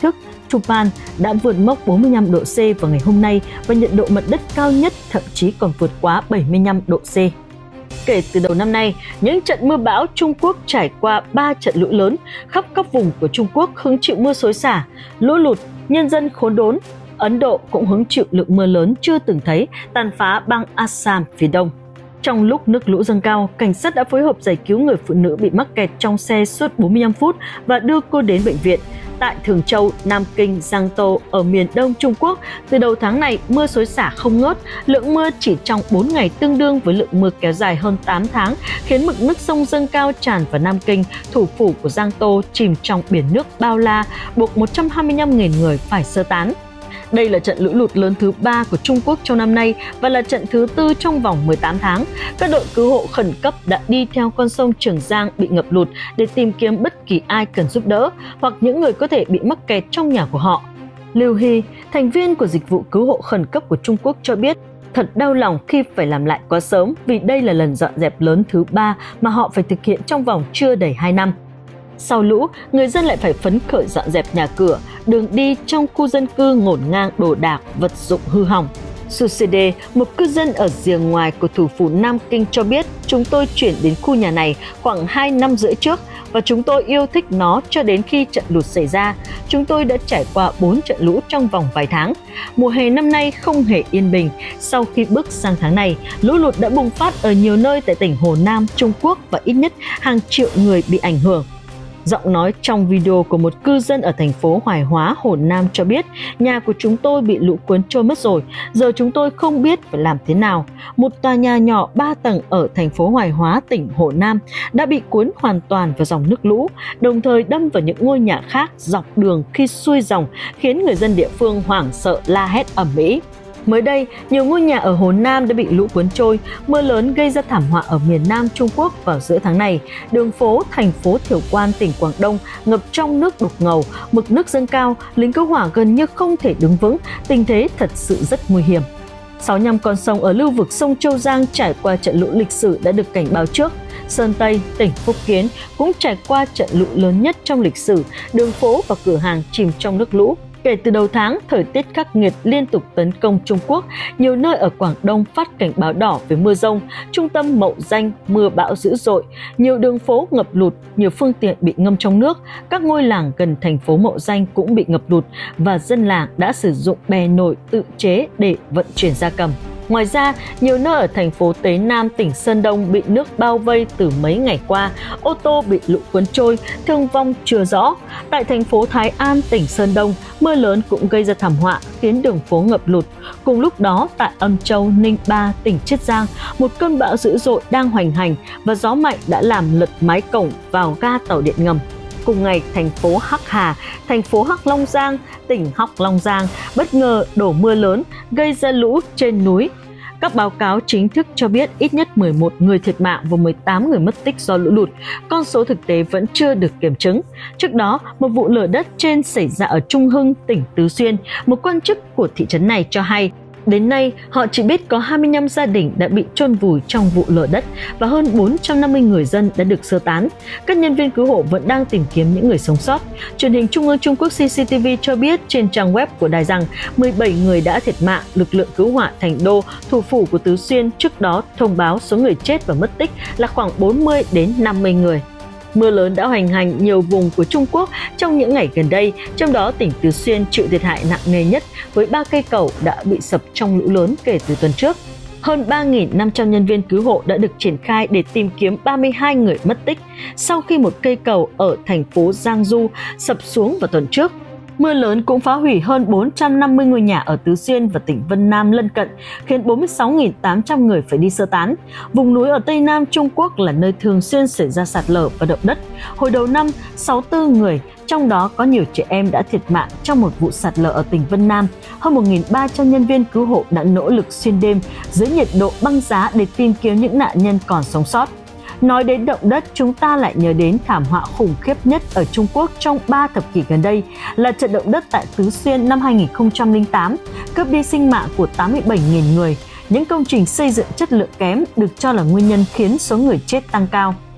Chupan đã vượt mốc bốn mươi lăm độ C vào ngày hôm nay và nhiệt độ mặt đất cao nhất thậm chí còn vượt quá bảy mươi lăm độ C. Kể từ đầu năm nay, những trận mưa bão Trung Quốc trải qua ba trận lũ lớn, khắp các vùng của Trung Quốc hứng chịu mưa xối xả, lũ lụt, nhân dân khốn đốn. Ấn Độ cũng hứng chịu lượng mưa lớn chưa từng thấy tàn phá bang Assam phía đông. Trong lúc nước lũ dâng cao, cảnh sát đã phối hợp giải cứu người phụ nữ bị mắc kẹt trong xe suốt bốn mươi lăm phút và đưa cô đến bệnh viện. Tại Thường Châu, Nam Kinh, Giang Tô ở miền đông Trung Quốc, từ đầu tháng này mưa xối xả không ngớt, lượng mưa chỉ trong bốn ngày tương đương với lượng mưa kéo dài hơn tám tháng, khiến mực nước sông dâng cao tràn vào Nam Kinh, thủ phủ của Giang Tô chìm trong biển nước bao la, buộc một trăm hai mươi lăm nghìn người phải sơ tán. Đây là trận lũ lụt lớn thứ ba của Trung Quốc trong năm nay và là trận thứ tư trong vòng mười tám tháng. Các đội cứu hộ khẩn cấp đã đi theo con sông Trường Giang bị ngập lụt để tìm kiếm bất kỳ ai cần giúp đỡ hoặc những người có thể bị mắc kẹt trong nhà của họ. Liu He, thành viên của dịch vụ cứu hộ khẩn cấp của Trung Quốc cho biết, thật đau lòng khi phải làm lại quá sớm vì đây là lần dọn dẹp lớn thứ ba mà họ phải thực hiện trong vòng chưa đầy hai năm. Sau lũ, người dân lại phải phấn khởi dọn dẹp nhà cửa, đường đi trong khu dân cư ngổn ngang đồ đạc, vật dụng hư hỏng. Susede, một cư dân ở rìa ngoài của thủ phủ Nam Kinh cho biết, chúng tôi chuyển đến khu nhà này khoảng hai năm rưỡi trước và chúng tôi yêu thích nó cho đến khi trận lụt xảy ra. Chúng tôi đã trải qua bốn trận lũ trong vòng vài tháng. Mùa hè năm nay không hề yên bình. Sau khi bước sang tháng này, lũ lụt đã bùng phát ở nhiều nơi tại tỉnh Hồ Nam, Trung Quốc và ít nhất hàng triệu người bị ảnh hưởng. Giọng nói trong video của một cư dân ở thành phố Hoài Hóa, Hồ Nam cho biết, nhà của chúng tôi bị lũ cuốn trôi mất rồi, giờ chúng tôi không biết phải làm thế nào. Một tòa nhà nhỏ ba tầng ở thành phố Hoài Hóa, tỉnh Hồ Nam đã bị cuốn hoàn toàn vào dòng nước lũ, đồng thời đâm vào những ngôi nhà khác dọc đường khi xuôi dòng, khiến người dân địa phương hoảng sợ la hét ầm ĩ. Mới đây, nhiều ngôi nhà ở Hồ Nam đã bị lũ cuốn trôi, mưa lớn gây ra thảm họa ở miền Nam Trung Quốc vào giữa tháng này. Đường phố thành phố Thiểm Quan, tỉnh Quảng Đông ngập trong nước đục ngầu, mực nước dâng cao, lính cứu hỏa gần như không thể đứng vững, tình thế thật sự rất nguy hiểm. sáu mươi lăm con sông ở lưu vực sông Châu Giang trải qua trận lũ lịch sử đã được cảnh báo trước. Sơn Tây, tỉnh Phúc Kiến cũng trải qua trận lũ lớn nhất trong lịch sử, đường phố và cửa hàng chìm trong nước lũ. Kể từ đầu tháng, thời tiết khắc nghiệt liên tục tấn công Trung Quốc, nhiều nơi ở Quảng Đông phát cảnh báo đỏ về mưa rông, trung tâm Mậu Danh mưa bão dữ dội, nhiều đường phố ngập lụt, nhiều phương tiện bị ngâm trong nước, các ngôi làng gần thành phố Mậu Danh cũng bị ngập lụt và dân làng đã sử dụng bè nổi tự chế để vận chuyển gia cầm. Ngoài ra, nhiều nơi ở thành phố Tế Nam, tỉnh Sơn Đông bị nước bao vây từ mấy ngày qua, ô tô bị lũ cuốn trôi, thương vong chưa rõ. Tại thành phố Thái An, tỉnh Sơn Đông, mưa lớn cũng gây ra thảm họa, khiến đường phố ngập lụt. Cùng lúc đó, tại Âm Châu, Ninh Ba, tỉnh Chiết Giang, một cơn bão dữ dội đang hoành hành và gió mạnh đã làm lật mái cổng vào ga tàu điện ngầm. Cùng ngày, thành phố Hắc Hà, thành phố Hắc Long Giang, tỉnh Hắc Long Giang bất ngờ đổ mưa lớn gây ra lũ trên núi. Các báo cáo chính thức cho biết ít nhất mười một người thiệt mạng và mười tám người mất tích do lũ lụt. Con số thực tế vẫn chưa được kiểm chứng. Trước đó, một vụ lở đất trên xảy ra ở Trung Hưng, tỉnh Tứ Xuyên. Một quan chức của thị trấn này cho hay, đến nay, họ chỉ biết có hai mươi lăm gia đình đã bị chôn vùi trong vụ lở đất và hơn bốn trăm năm mươi người dân đã được sơ tán. Các nhân viên cứu hộ vẫn đang tìm kiếm những người sống sót. Truyền hình Trung ương Trung Quốc xê xê tê vê cho biết trên trang web của đài rằng mười bảy người đã thiệt mạng. Lực lượng cứu hỏa Thành Đô, thủ phủ của Tứ Xuyên, trước đó thông báo số người chết và mất tích là khoảng bốn mươi đến năm mươi người. Mưa lớn đã hoành hành nhiều vùng của Trung Quốc trong những ngày gần đây, trong đó tỉnh Tứ Xuyên chịu thiệt hại nặng nề nhất với ba cây cầu đã bị sập trong lũ lớn kể từ tuần trước. Hơn ba nghìn năm trăm nhân viên cứu hộ đã được triển khai để tìm kiếm ba mươi hai người mất tích sau khi một cây cầu ở thành phố Giangsu sập xuống vào tuần trước. Mưa lớn cũng phá hủy hơn bốn trăm năm mươi ngôi nhà ở Tứ Xuyên và tỉnh Vân Nam lân cận, khiến bốn mươi sáu nghìn tám trăm người phải đi sơ tán. Vùng núi ở Tây Nam Trung Quốc là nơi thường xuyên xảy ra sạt lở và động đất. Hồi đầu năm, sáu mươi tư người, trong đó có nhiều trẻ em đã thiệt mạng trong một vụ sạt lở ở tỉnh Vân Nam. Hơn một nghìn ba trăm nhân viên cứu hộ đã nỗ lực xuyên đêm dưới nhiệt độ băng giá để tìm kiếm những nạn nhân còn sống sót. Nói đến động đất, chúng ta lại nhớ đến thảm họa khủng khiếp nhất ở Trung Quốc trong ba thập kỷ gần đây là trận động đất tại Tứ Xuyên năm hai nghìn không trăm lẻ tám, cướp đi sinh mạng của tám mươi bảy nghìn người. Những công trình xây dựng chất lượng kém được cho là nguyên nhân khiến số người chết tăng cao.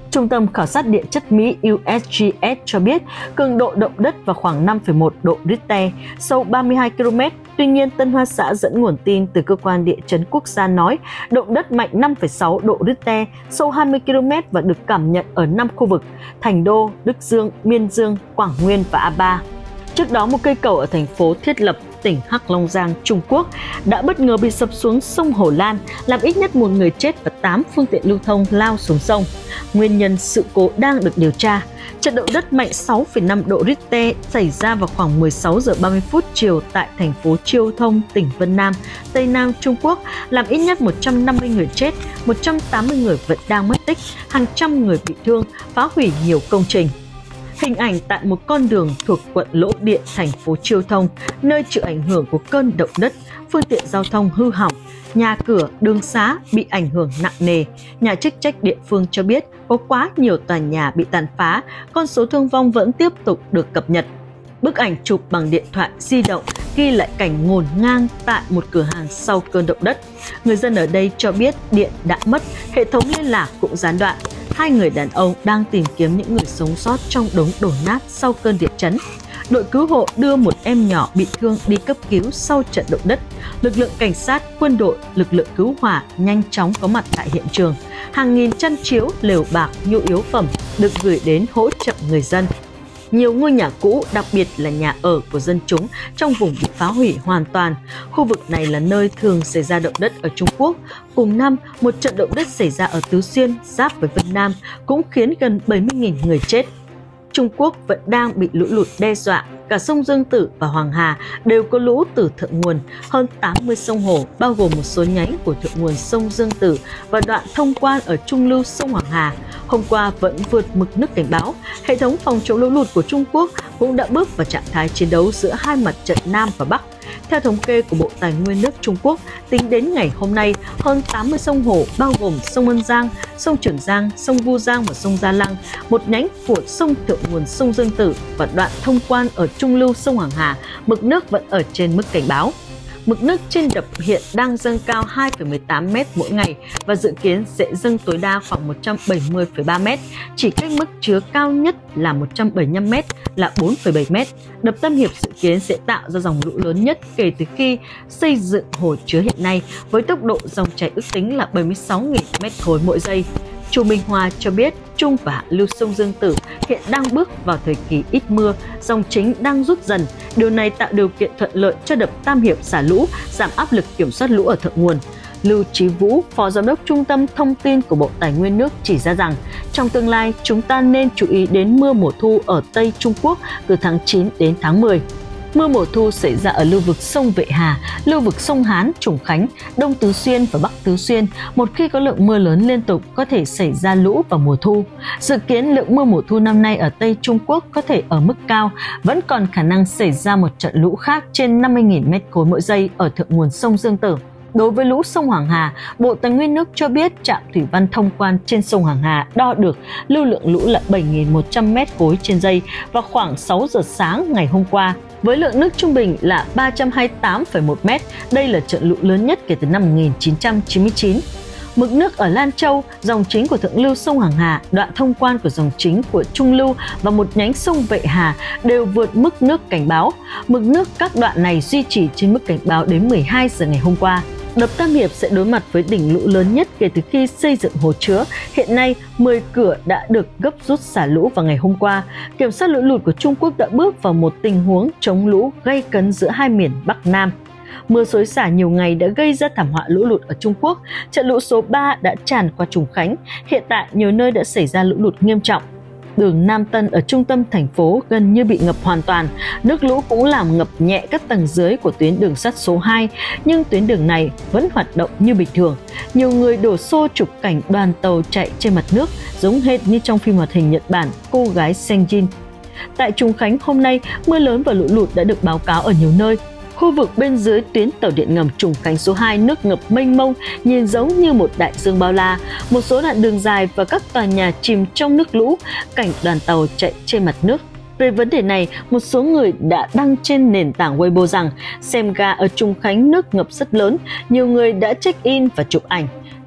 Trung tâm Khảo sát Địa chất Mỹ U S G S cho biết cường độ động đất vào khoảng năm phẩy một độ Richter, sâu ba mươi hai ki lô mét. Tuy nhiên, Tân Hoa Xã dẫn nguồn tin từ Cơ quan Địa chấn Quốc gia nói động đất mạnh năm phẩy sáu độ Richter, sâu hai mươi ki lô mét và được cảm nhận ở năm khu vực: Thành Đô, Đức Dương, Miên Dương, Quảng Nguyên và A Ba. Trước đó, một cây cầu ở thành phố Thiết Lập, tỉnh Hắc Long Giang, Trung Quốc đã bất ngờ bị sập xuống sông Hồ Lan, làm ít nhất một người chết và tám phương tiện lưu thông lao xuống sông. Nguyên nhân sự cố đang được điều tra. Trận động đất mạnh sáu phẩy năm độ Richter xảy ra vào khoảng mười sáu giờ ba mươi phút chiều tại thành phố Chiêu Thông, tỉnh Vân Nam, Tây Nam Trung Quốc, làm ít nhất một trăm năm mươi người chết, một trăm tám mươi người vẫn đang mất tích, hàng trăm người bị thương, phá hủy nhiều công trình. Hình ảnh tại một con đường thuộc quận Lỗ Điện, thành phố Chiêu Thông, nơi chịu ảnh hưởng của cơn động đất, phương tiện giao thông hư hỏng, nhà cửa, đường xá bị ảnh hưởng nặng nề. Nhà chức trách địa phương cho biết có quá nhiều tòa nhà bị tàn phá, con số thương vong vẫn tiếp tục được cập nhật. Bức ảnh chụp bằng điện thoại di động ghi lại cảnh ngổn ngang tại một cửa hàng sau cơn động đất. Người dân ở đây cho biết điện đã mất, hệ thống liên lạc cũng gián đoạn. Hai người đàn ông đang tìm kiếm những người sống sót trong đống đổ nát sau cơn địa chấn. Đội cứu hộ đưa một em nhỏ bị thương đi cấp cứu sau trận động đất. Lực lượng cảnh sát, quân đội, lực lượng cứu hỏa nhanh chóng có mặt tại hiện trường. Hàng nghìn chăn chiếu, lều bạc, nhu yếu phẩm được gửi đến hỗ trợ người dân. Nhiều ngôi nhà cũ, đặc biệt là nhà ở của dân chúng trong vùng bị phá hủy hoàn toàn. Khu vực này là nơi thường xảy ra động đất ở Trung Quốc. Cùng năm, một trận động đất xảy ra ở Tứ Xuyên, giáp với Vân Nam, cũng khiến gần bảy mươi nghìn người chết. Trung Quốc vẫn đang bị lũ lụt đe dọa. Cả sông Dương Tử và Hoàng Hà đều có lũ từ thượng nguồn. Hơn tám mươi sông hồ, bao gồm một số nhánh của thượng nguồn sông Dương Tử và đoạn thông quan ở trung lưu sông Hoàng Hà, hôm qua vẫn vượt mực nước cảnh báo. Hệ thống phòng chống lũ lụt của Trung Quốc cũng đã bước vào trạng thái chiến đấu giữa hai mặt trận Nam và Bắc. Theo thống kê của Bộ Tài nguyên nước Trung Quốc, tính đến ngày hôm nay, hơn tám mươi sông hồ bao gồm sông Ân Giang, sông Trường Giang, sông Vu Giang và sông Gia Lăng, một nhánh của sông thượng nguồn sông Dương Tử và đoạn thông quan ở trung lưu sông Hoàng Hà, mực nước vẫn ở trên mức cảnh báo. Mực nước trên đập hiện đang dâng cao hai phẩy mười tám mét mỗi ngày và dự kiến sẽ dâng tối đa khoảng một trăm bảy mươi phẩy ba mét, chỉ cách mức chứa cao nhất là một trăm bảy mươi lăm mét là bốn phẩy bảy mét. Đập Tam Hiệp dự kiến sẽ tạo ra dòng lũ lớn nhất kể từ khi xây dựng hồ chứa hiện nay, với tốc độ dòng chảy ước tính là bảy mươi sáu nghìn mét khối mỗi giây. Chu Minh Hoa cho biết trung và hạ lưu sông Dương Tử hiện đang bước vào thời kỳ ít mưa, dòng chính đang rút dần. Điều này tạo điều kiện thuận lợi cho đập Tam Hiệp xả lũ, giảm áp lực kiểm soát lũ ở thượng nguồn. Lưu Chí Vũ, Phó Giám đốc Trung tâm Thông tin của Bộ Tài nguyên nước chỉ ra rằng trong tương lai chúng ta nên chú ý đến mưa mùa thu ở Tây Trung Quốc từ tháng chín đến tháng mười. Mưa mùa thu xảy ra ở lưu vực sông Vệ Hà, lưu vực sông Hán, Trùng Khánh, Đông Tứ Xuyên và Bắc Tứ Xuyên. Một khi có lượng mưa lớn liên tục có thể xảy ra lũ vào mùa thu. Dự kiến lượng mưa mùa thu năm nay ở Tây Trung Quốc có thể ở mức cao, vẫn còn khả năng xảy ra một trận lũ khác trên năm mươi nghìn mét khối mỗi giây ở thượng nguồn sông Dương Tử. Đối với lũ sông Hoàng Hà, Bộ Tài nguyên nước cho biết trạm thủy văn thông quan trên sông Hoàng Hà đo được lưu lượng lũ là bảy nghìn một trăm mét khối trên giây vào khoảng sáu giờ sáng ngày hôm qua, với lượng nước trung bình là ba trăm hai mươi tám phẩy một mét. Đây là trận lũ lớn nhất kể từ năm một nghìn chín trăm chín mươi chín. Mực nước ở Lan Châu, dòng chính của thượng lưu sông Hoàng Hà, đoạn thông quan của dòng chính của trung lưu và một nhánh sông Vệ Hà đều vượt mức nước cảnh báo. Mực nước các đoạn này duy trì trên mức cảnh báo đến mười hai giờ ngày hôm qua. Đập Tam Hiệp sẽ đối mặt với đỉnh lũ lớn nhất kể từ khi xây dựng hồ chứa. Hiện nay, mười cửa đã được gấp rút xả lũ vào ngày hôm qua. Kiểm soát lũ lụt của Trung Quốc đã bước vào một tình huống chống lũ gay cấn giữa hai miền Bắc Nam. Mưa xối xả nhiều ngày đã gây ra thảm họa lũ lụt ở Trung Quốc. Trận lũ số ba đã tràn qua Trùng Khánh. Hiện tại, nhiều nơi đã xảy ra lũ lụt nghiêm trọng. Đường Nam Tân ở trung tâm thành phố gần như bị ngập hoàn toàn. Nước lũ cũng làm ngập nhẹ các tầng dưới của tuyến đường sắt số hai, nhưng tuyến đường này vẫn hoạt động như bình thường. Nhiều người đổ xô chụp cảnh đoàn tàu chạy trên mặt nước, giống hệt như trong phim hoạt hình Nhật Bản Cô gái Senjin. Tại Trùng Khánh hôm nay, mưa lớn và lũ lụt đã được báo cáo ở nhiều nơi. Khu vực bên dưới tuyến tàu điện ngầm Trùng Khánh số hai nước ngập mênh mông, nhìn giống như một đại dương bao la. Một số đoạn đường dài và các tòa nhà chìm trong nước lũ, cảnh đoàn tàu chạy trên mặt nước. Về vấn đề này, một số người đã đăng trên nền tảng Weibo rằng xem ga ở Trùng Khánh nước ngập rất lớn, nhiều người đã check-in và chụp ảnh.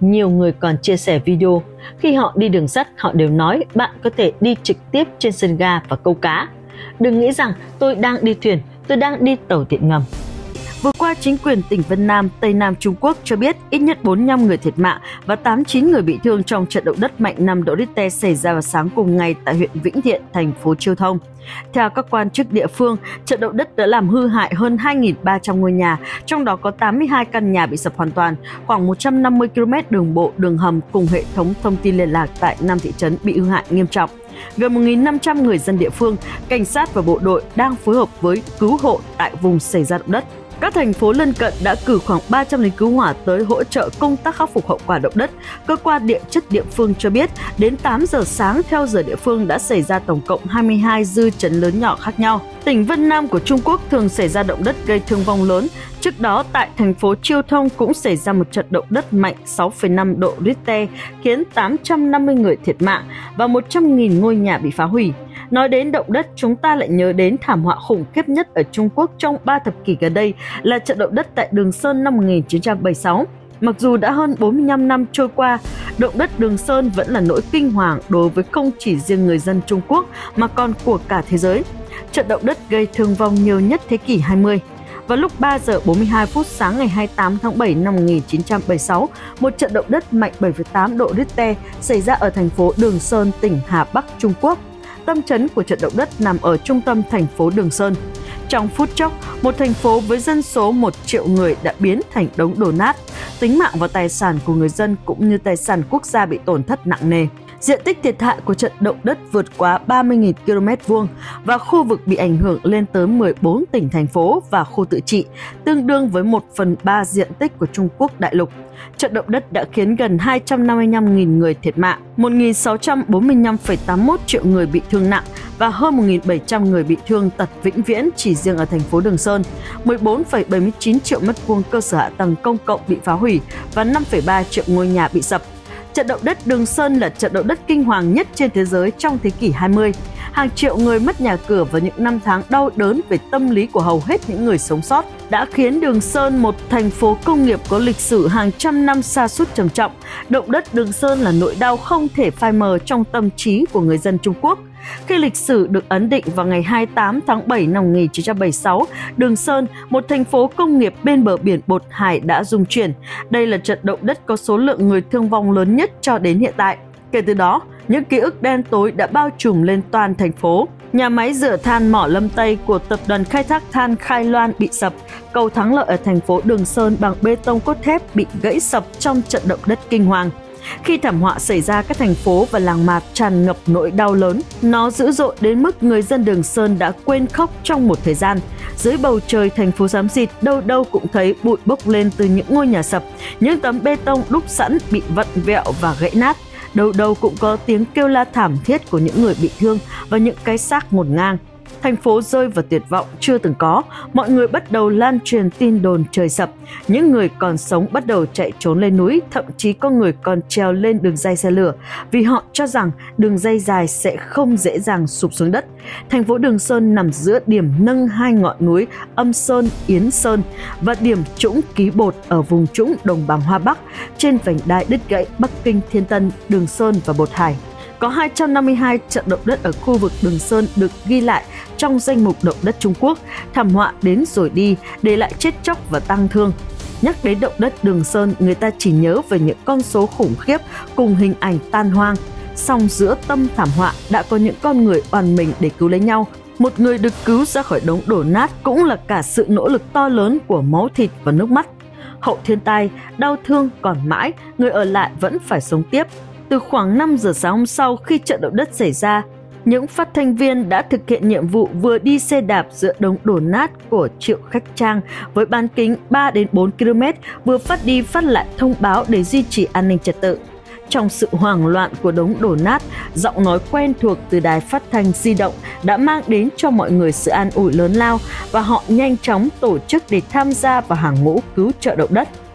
nhiều người còn chia sẻ video. Khi họ đi đường sắt, họ đều nói bạn có thể đi trực tiếp trên sân ga và câu cá. Đừng nghĩ rằng tôi đang đi thuyền, tôi đang đi tàu điện ngầm. Vừa qua, chính quyền tỉnh Vân Nam, Tây Nam Trung Quốc cho biết ít nhất bốn mươi lăm người thiệt mạng và tám mươi chín người bị thương trong trận động đất mạnh năm độ Richter xảy ra vào sáng cùng ngày tại huyện Vĩnh Thiện, thành phố Chiêu Thông. Theo các quan chức địa phương, trận động đất đã làm hư hại hơn hai nghìn ba trăm ngôi nhà, trong đó có tám mươi hai căn nhà bị sập hoàn toàn, khoảng một trăm năm mươi ki lô mét đường bộ, đường hầm cùng hệ thống thông tin liên lạc tại năm thị trấn bị hư hại nghiêm trọng. Gần một nghìn năm trăm người dân địa phương, cảnh sát và bộ đội đang phối hợp với cứu hộ tại vùng xảy ra động đất. Các thành phố lân cận đã cử khoảng ba trăm lính cứu hỏa tới hỗ trợ công tác khắc phục hậu quả động đất. Cơ quan địa chất địa phương cho biết, đến tám giờ sáng theo giờ địa phương đã xảy ra tổng cộng hai mươi hai dư chấn lớn nhỏ khác nhau. Tỉnh Vân Nam của Trung Quốc thường xảy ra động đất gây thương vong lớn. Trước đó, tại thành phố Chiêu Thông cũng xảy ra một trận động đất mạnh sáu phẩy năm độ Richter khiến tám trăm năm mươi người thiệt mạng và một trăm nghìn ngôi nhà bị phá hủy. Nói đến động đất, chúng ta lại nhớ đến thảm họa khủng khiếp nhất ở Trung Quốc trong ba thập kỷ gần đây là trận động đất tại Đường Sơn năm một nghìn chín trăm bảy mươi sáu. Mặc dù đã hơn bốn mươi lăm năm trôi qua, động đất Đường Sơn vẫn là nỗi kinh hoàng đối với không chỉ riêng người dân Trung Quốc mà còn của cả thế giới. Trận động đất gây thương vong nhiều nhất thế kỷ hai mươi. Vào lúc ba giờ bốn mươi hai phút sáng ngày hai mươi tám tháng bảy năm một nghìn chín trăm bảy mươi sáu, một trận động đất mạnh bảy phẩy tám độ Richter xảy ra ở thành phố Đường Sơn, tỉnh Hà Bắc, Trung Quốc. Tâm chấn của trận động đất nằm ở trung tâm thành phố Đường Sơn. Trong phút chốc, một thành phố với dân số một triệu người đã biến thành đống đổ nát. Tính mạng và tài sản của người dân cũng như tài sản quốc gia bị tổn thất nặng nề. Diện tích thiệt hại của trận động đất vượt quá ba mươi nghìn ki lô mét vuông và khu vực bị ảnh hưởng lên tới mười bốn tỉnh, thành phố và khu tự trị, tương đương với một phần ba diện tích của Trung Quốc đại lục. Trận động đất đã khiến gần hai trăm năm mươi lăm nghìn người thiệt mạng, một nghìn sáu trăm bốn mươi lăm phẩy tám mươi mốt triệu người bị thương nặng và hơn một nghìn bảy trăm người bị thương tật vĩnh viễn chỉ riêng ở thành phố Đường Sơn. mười bốn phẩy bảy mươi chín triệu mét vuông cơ sở hạ tầng công cộng bị phá hủy và năm phẩy ba triệu ngôi nhà bị sập. Trận động đất Đường Sơn là trận động đất kinh hoàng nhất trên thế giới trong thế kỷ hai mươi. Hàng triệu người mất nhà cửa và những năm tháng đau đớn về tâm lý của hầu hết những người sống sót đã khiến Đường Sơn, một thành phố công nghiệp có lịch sử hàng trăm năm sa sút trầm trọng. Động đất Đường Sơn là nỗi đau không thể phai mờ trong tâm trí của người dân Trung Quốc. Khi lịch sử được ấn định vào ngày hai mươi tám tháng bảy năm một nghìn chín trăm bảy mươi sáu, Đường Sơn, một thành phố công nghiệp bên bờ biển Bột Hải đã rung chuyển. Đây là trận động đất có số lượng người thương vong lớn nhất cho đến hiện tại. Kể từ đó, những ký ức đen tối đã bao trùm lên toàn thành phố. Nhà máy rửa than mỏ Lâm Tây của tập đoàn khai thác than Khai Loan bị sập. Cầu Thắng Lợi ở thành phố Đường Sơn bằng bê tông cốt thép bị gãy sập trong trận động đất kinh hoàng. Khi thảm họa xảy ra, các thành phố và làng mạc tràn ngập nỗi đau lớn. Nó dữ dội đến mức người dân Đường Sơn đã quên khóc trong một thời gian. Dưới bầu trời thành phố xám xịt, đâu đâu cũng thấy bụi bốc lên từ những ngôi nhà sập. Những tấm bê tông đúc sẵn bị vặn vẹo và gãy nát. Đâu đâu cũng có tiếng kêu la thảm thiết của những người bị thương và những cái xác ngổn ngang. Thành phố rơi vào tuyệt vọng chưa từng có, mọi người bắt đầu lan truyền tin đồn trời sập. Những người còn sống bắt đầu chạy trốn lên núi, thậm chí có người còn trèo lên đường ray xe lửa vì họ cho rằng đường ray dài sẽ không dễ dàng sụp xuống đất. Thành phố Đường Sơn nằm giữa điểm nâng hai ngọn núi Âm Sơn, Yến Sơn và điểm trũng Ký Bột ở vùng trũng Đồng Bằng Hoa Bắc trên vành đai đứt gãy Bắc Kinh, Thiên Tân, Đường Sơn và Bột Hải. Có hai trăm năm mươi hai trận động đất ở khu vực Đường Sơn được ghi lại trong danh mục động đất Trung Quốc. Thảm họa đến rồi đi, để lại chết chóc và tang thương. Nhắc đến động đất Đường Sơn, người ta chỉ nhớ về những con số khủng khiếp cùng hình ảnh tan hoang. Song giữa tâm thảm họa đã có những con người oàn mình để cứu lấy nhau. Một người được cứu ra khỏi đống đổ nát cũng là cả sự nỗ lực to lớn của máu thịt và nước mắt. Hậu thiên tai, đau thương còn mãi, người ở lại vẫn phải sống tiếp. Từ khoảng năm giờ sáng hôm sau khi trận động đất xảy ra, những phát thanh viên đã thực hiện nhiệm vụ vừa đi xe đạp giữa đống đổ nát của Triệu Khách Trang với bán kính ba đến bốn ki lô mét, vừa phát đi phát lại thông báo để duy trì an ninh trật tự. Trong sự hoảng loạn của đống đổ nát, giọng nói quen thuộc từ đài phát thanh di động đã mang đến cho mọi người sự an ủi lớn lao và họ nhanh chóng tổ chức để tham gia vào hàng ngũ cứu trợ động đất.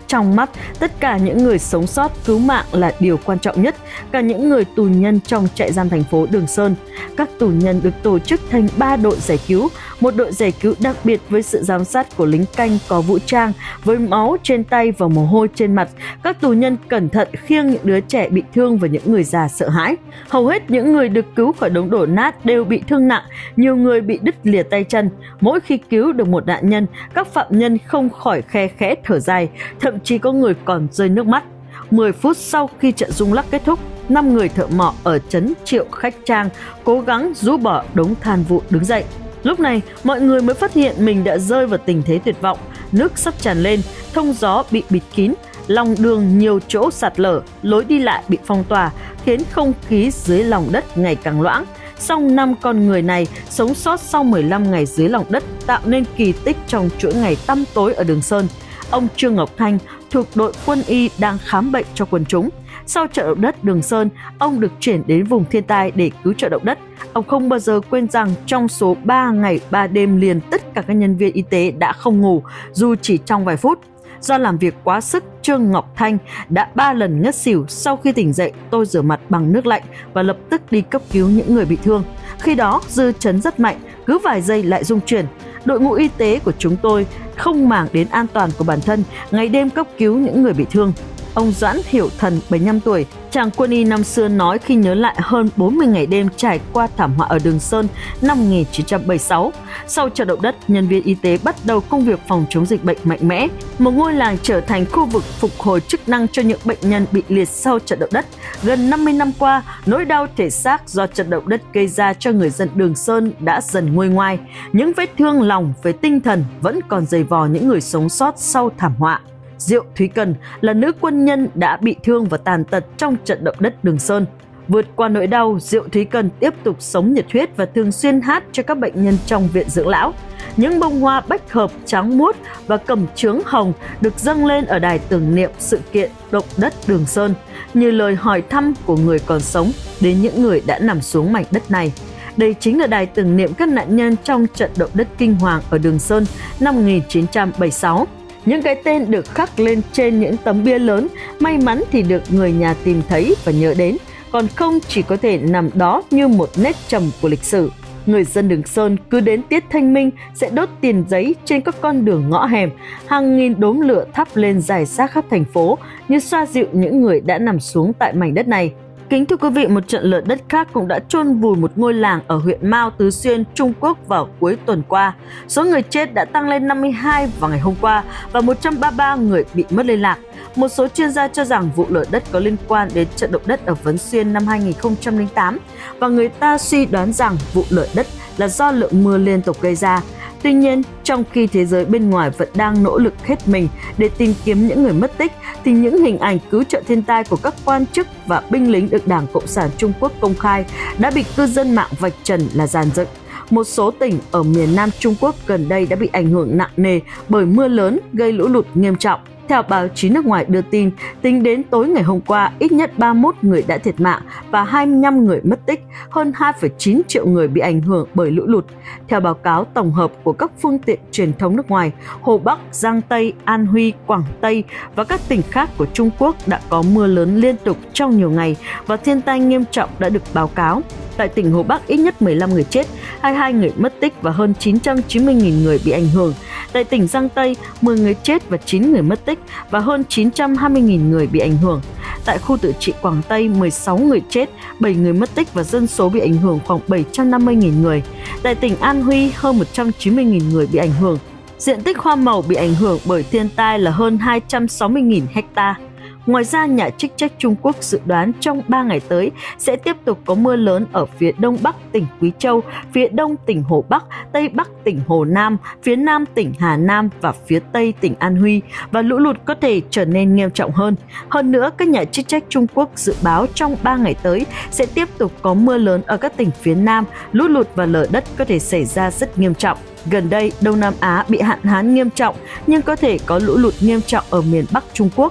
trong mắt tất cả những người sống sót, cứu mạng là điều quan trọng nhất, cả những người tù nhân trong trại giam thành phố Đường Sơn. Các tù nhân được tổ chức thành ba đội giải cứu, một đội giải cứu đặc biệt với sự giám sát của lính canh có vũ trang, với máu trên tay và mồ hôi trên mặt. Các tù nhân cẩn thận khiêng những đứa trẻ bị thương và những người già sợ hãi. Hầu hết những người được cứu khỏi đống đổ nát đều bị thương nặng, nhiều người bị đứt lìa tay chân. Mỗi khi cứu được một nạn nhân, các phạm nhân không khỏi khe khẽ thở dài, thậm chí có người còn rơi nước mắt. mười phút sau khi trận rung lắc kết thúc, năm người thợ mỏ ở trấn Triệu Khách Trang cố gắng rũ bỏ đống than vụn đứng dậy. Lúc này, mọi người mới phát hiện mình đã rơi vào tình thế tuyệt vọng. Nước sắp tràn lên, thông gió bị bịt kín, lòng đường nhiều chỗ sạt lở, lối đi lại bị phong tỏa, khiến không khí dưới lòng đất ngày càng loãng. Song năm con người này sống sót sau mười lăm ngày dưới lòng đất, tạo nên kỳ tích trong chuỗi ngày tăm tối ở Đường Sơn. Ông Trương Ngọc Thanh thuộc đội quân y đang khám bệnh cho quần chúng. Sau trận động đất Đường Sơn, ông được chuyển đến vùng thiên tai để cứu trợ động đất. Ông không bao giờ quên rằng trong số ba ngày ba đêm liền, tất cả các nhân viên y tế đã không ngủ dù chỉ trong vài phút. Do làm việc quá sức, Trương Ngọc Thanh đã ba lần ngất xỉu. Sau khi tỉnh dậy, tôi rửa mặt bằng nước lạnh và lập tức đi cấp cứu những người bị thương. Khi đó, dư chấn rất mạnh, cứ vài giây lại rung chuyển. Đội ngũ y tế của chúng tôi không màng đến an toàn của bản thân, ngày đêm cấp cứu những người bị thương. Ông Doãn Hiểu Thần, bảy mươi lăm tuổi, chàng quân y năm xưa nói khi nhớ lại hơn bốn mươi ngày đêm trải qua thảm họa ở Đường Sơn năm một nghìn chín trăm bảy mươi sáu. Sau trận động đất, nhân viên y tế bắt đầu công việc phòng chống dịch bệnh mạnh mẽ. Một ngôi làng trở thành khu vực phục hồi chức năng cho những bệnh nhân bị liệt sau trận động đất. Gần năm mươi năm qua, nỗi đau thể xác do trận động đất gây ra cho người dân Đường Sơn đã dần nguôi ngoai. Những vết thương lòng về tinh thần vẫn còn dày vò những người sống sót sau thảm họa. Diệu Thúy Cần là nữ quân nhân đã bị thương và tàn tật trong trận động đất Đường Sơn. Vượt qua nỗi đau, Diệu Thúy Cần tiếp tục sống nhiệt huyết và thường xuyên hát cho các bệnh nhân trong viện dưỡng lão. Những bông hoa bách hợp trắng muốt và cẩm chướng hồng được dâng lên ở đài tưởng niệm sự kiện động đất Đường Sơn, như lời hỏi thăm của người còn sống đến những người đã nằm xuống mảnh đất này. Đây chính là đài tưởng niệm các nạn nhân trong trận động đất kinh hoàng ở Đường Sơn năm một nghìn chín trăm bảy mươi sáu. Những cái tên được khắc lên trên những tấm bia lớn, may mắn thì được người nhà tìm thấy và nhớ đến, còn không chỉ có thể nằm đó như một nét trầm của lịch sử. Người dân Đường Sơn cứ đến tiết Thanh Minh sẽ đốt tiền giấy trên các con đường ngõ hẻm, hàng nghìn đốm lửa thắp lên rải rác khắp thành phố như xoa dịu những người đã nằm xuống tại mảnh đất này. Kính thưa quý vị, một trận lở đất khác cũng đã chôn vùi một ngôi làng ở huyện Mao, Tứ Xuyên, Trung Quốc vào cuối tuần qua. Số người chết đã tăng lên năm mươi hai vào ngày hôm qua và một trăm ba mươi ba người bị mất liên lạc. Một số chuyên gia cho rằng vụ lở đất có liên quan đến trận động đất ở Vấn Xuyên năm hai nghìn không trăm lẻ tám và người ta suy đoán rằng vụ lở đất là do lượng mưa liên tục gây ra. Tuy nhiên, trong khi thế giới bên ngoài vẫn đang nỗ lực hết mình để tìm kiếm những người mất tích, thì những hình ảnh cứu trợ thiên tai của các quan chức và binh lính được Đảng Cộng sản Trung Quốc công khai đã bị cư dân mạng vạch trần là dàn dựng. Một số tỉnh ở miền Nam Trung Quốc gần đây đã bị ảnh hưởng nặng nề bởi mưa lớn gây lũ lụt nghiêm trọng. Theo báo chí nước ngoài đưa tin, tính đến tối ngày hôm qua, ít nhất ba mươi mốt người đã thiệt mạng và hai mươi lăm người mất tích, hơn hai phẩy chín triệu người bị ảnh hưởng bởi lũ lụt. Theo báo cáo tổng hợp của các phương tiện truyền thống nước ngoài, Hồ Bắc, Giang Tây, An Huy, Quảng Tây và các tỉnh khác của Trung Quốc đã có mưa lớn liên tục trong nhiều ngày và thiên tai nghiêm trọng đã được báo cáo. Tại tỉnh Hồ Bắc, ít nhất mười lăm người chết, hai mươi hai người mất tích và hơn chín trăm chín mươi nghìn người bị ảnh hưởng. Tại tỉnh Giang Tây, mười người chết và chín người mất tích và hơn chín trăm hai mươi nghìn người bị ảnh hưởng. Tại khu tự trị Quảng Tây, mười sáu người chết, bảy người mất tích và dân số bị ảnh hưởng khoảng bảy trăm năm mươi nghìn người. Tại tỉnh An Huy, hơn một trăm chín mươi nghìn người bị ảnh hưởng. Diện tích hoa màu bị ảnh hưởng bởi thiên tai là hơn hai trăm sáu mươi nghìn ha. Ngoài ra, nhà chức trách Trung Quốc dự đoán trong ba ngày tới sẽ tiếp tục có mưa lớn ở phía đông bắc tỉnh Quý Châu, phía đông tỉnh Hồ Bắc, tây bắc tỉnh Hồ Nam, phía nam tỉnh Hà Nam và phía tây tỉnh An Huy, và lũ lụt có thể trở nên nghiêm trọng hơn. Hơn nữa, các nhà chức trách Trung Quốc dự báo trong ba ngày tới sẽ tiếp tục có mưa lớn ở các tỉnh phía Nam, lũ lụt và lở đất có thể xảy ra rất nghiêm trọng. Gần đây, Đông Nam Á bị hạn hán nghiêm trọng nhưng có thể có lũ lụt nghiêm trọng ở miền Bắc Trung Quốc.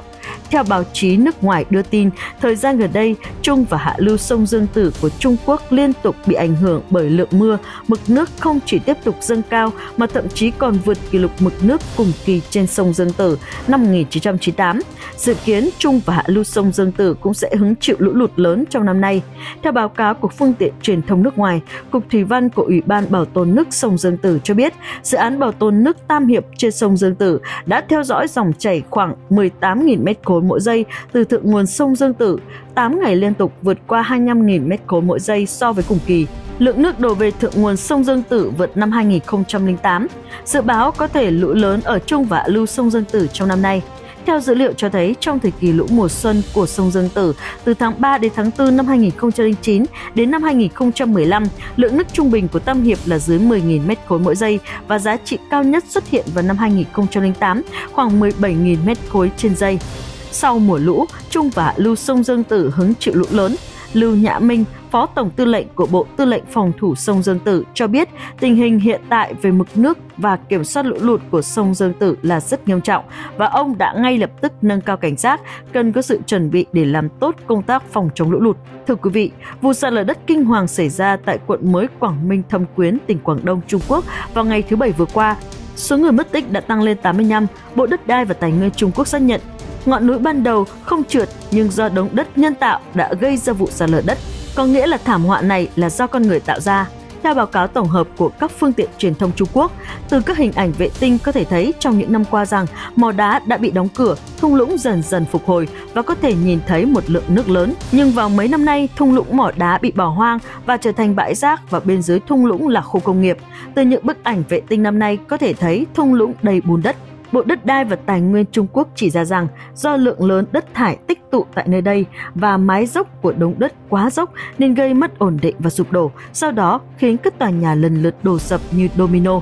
Theo báo chí nước ngoài đưa tin, thời gian gần đây, trung và hạ lưu sông Dương Tử của Trung Quốc liên tục bị ảnh hưởng bởi lượng mưa, mực nước không chỉ tiếp tục dâng cao mà thậm chí còn vượt kỷ lục mực nước cùng kỳ trên sông Dương Tử năm một nghìn chín trăm chín mươi tám. Dự kiến trung và hạ lưu sông Dương Tử cũng sẽ hứng chịu lũ lụt lớn trong năm nay. Theo báo cáo của phương tiện truyền thông nước ngoài, Cục Thủy văn của Ủy ban Bảo tồn nước sông Dương Tử cho biết, dự án bảo tồn nước Tam Hiệp trên sông Dương Tử đã theo dõi dòng chảy khoảng mười tám nghìn mét khối mỗi giây từ thượng nguồn sông Dương Tử, tám ngày liên tục vượt qua hai mươi lăm nghìn mét khối mỗi giây so với cùng kỳ. Lượng nước đổ về thượng nguồn sông Dương Tử vượt năm hai nghìn không trăm lẻ tám. Dự báo có thể lũ lớn ở trung và hạ lưu sông Dương Tử trong năm nay. Theo dữ liệu cho thấy, trong thời kỳ lũ mùa xuân của sông Dương Tử từ tháng ba đến tháng tư năm hai nghìn không trăm lẻ chín đến năm hai nghìn không trăm mười lăm, lượng nước trung bình của Tam Hiệp là dưới mười nghìn mét khối mỗi giây và giá trị cao nhất xuất hiện vào năm hai nghìn không trăm lẻ tám, khoảng mười bảy nghìn mét khối trên giây. Sau mùa lũ, trung và hạ lưu sông Dương Tử hứng chịu lũ lớn. Lưu Nhã Minh, Phó Tổng Tư lệnh của Bộ Tư lệnh Phòng thủ sông Dương Tử cho biết tình hình hiện tại về mực nước và kiểm soát lũ lụt của sông Dương Tử là rất nghiêm trọng và ông đã ngay lập tức nâng cao cảnh giác, cần có sự chuẩn bị để làm tốt công tác phòng chống lũ lụt. Thưa quý vị, vụ sạt lở đất kinh hoàng xảy ra tại quận mới Quảng Minh Thâm Quyến, tỉnh Quảng Đông, Trung Quốc vào ngày thứ Bảy vừa qua. Số người mất tích đã tăng lên tám mươi lăm, Bộ Đất đai và Tài nguyên Trung Quốc xác nhận ngọn núi ban đầu không trượt nhưng do đống đất nhân tạo đã gây ra vụ sạt lở đất, có nghĩa là thảm họa này là do con người tạo ra. Theo báo cáo tổng hợp của các phương tiện truyền thông Trung Quốc, từ các hình ảnh vệ tinh có thể thấy trong những năm qua rằng mỏ đá đã bị đóng cửa, thung lũng dần dần phục hồi và có thể nhìn thấy một lượng nước lớn. Nhưng vào mấy năm nay, thung lũng mỏ đá bị bỏ hoang và trở thành bãi rác và bên dưới thung lũng là khu công nghiệp. Từ những bức ảnh vệ tinh năm nay có thể thấy thung lũng đầy bùn đất. Bộ Đất đai và Tài nguyên Trung Quốc chỉ ra rằng do lượng lớn đất thải tích tụ tại nơi đây và mái dốc của đống đất quá dốc nên gây mất ổn định và sụp đổ, sau đó khiến các tòa nhà lần lượt đổ sập như domino.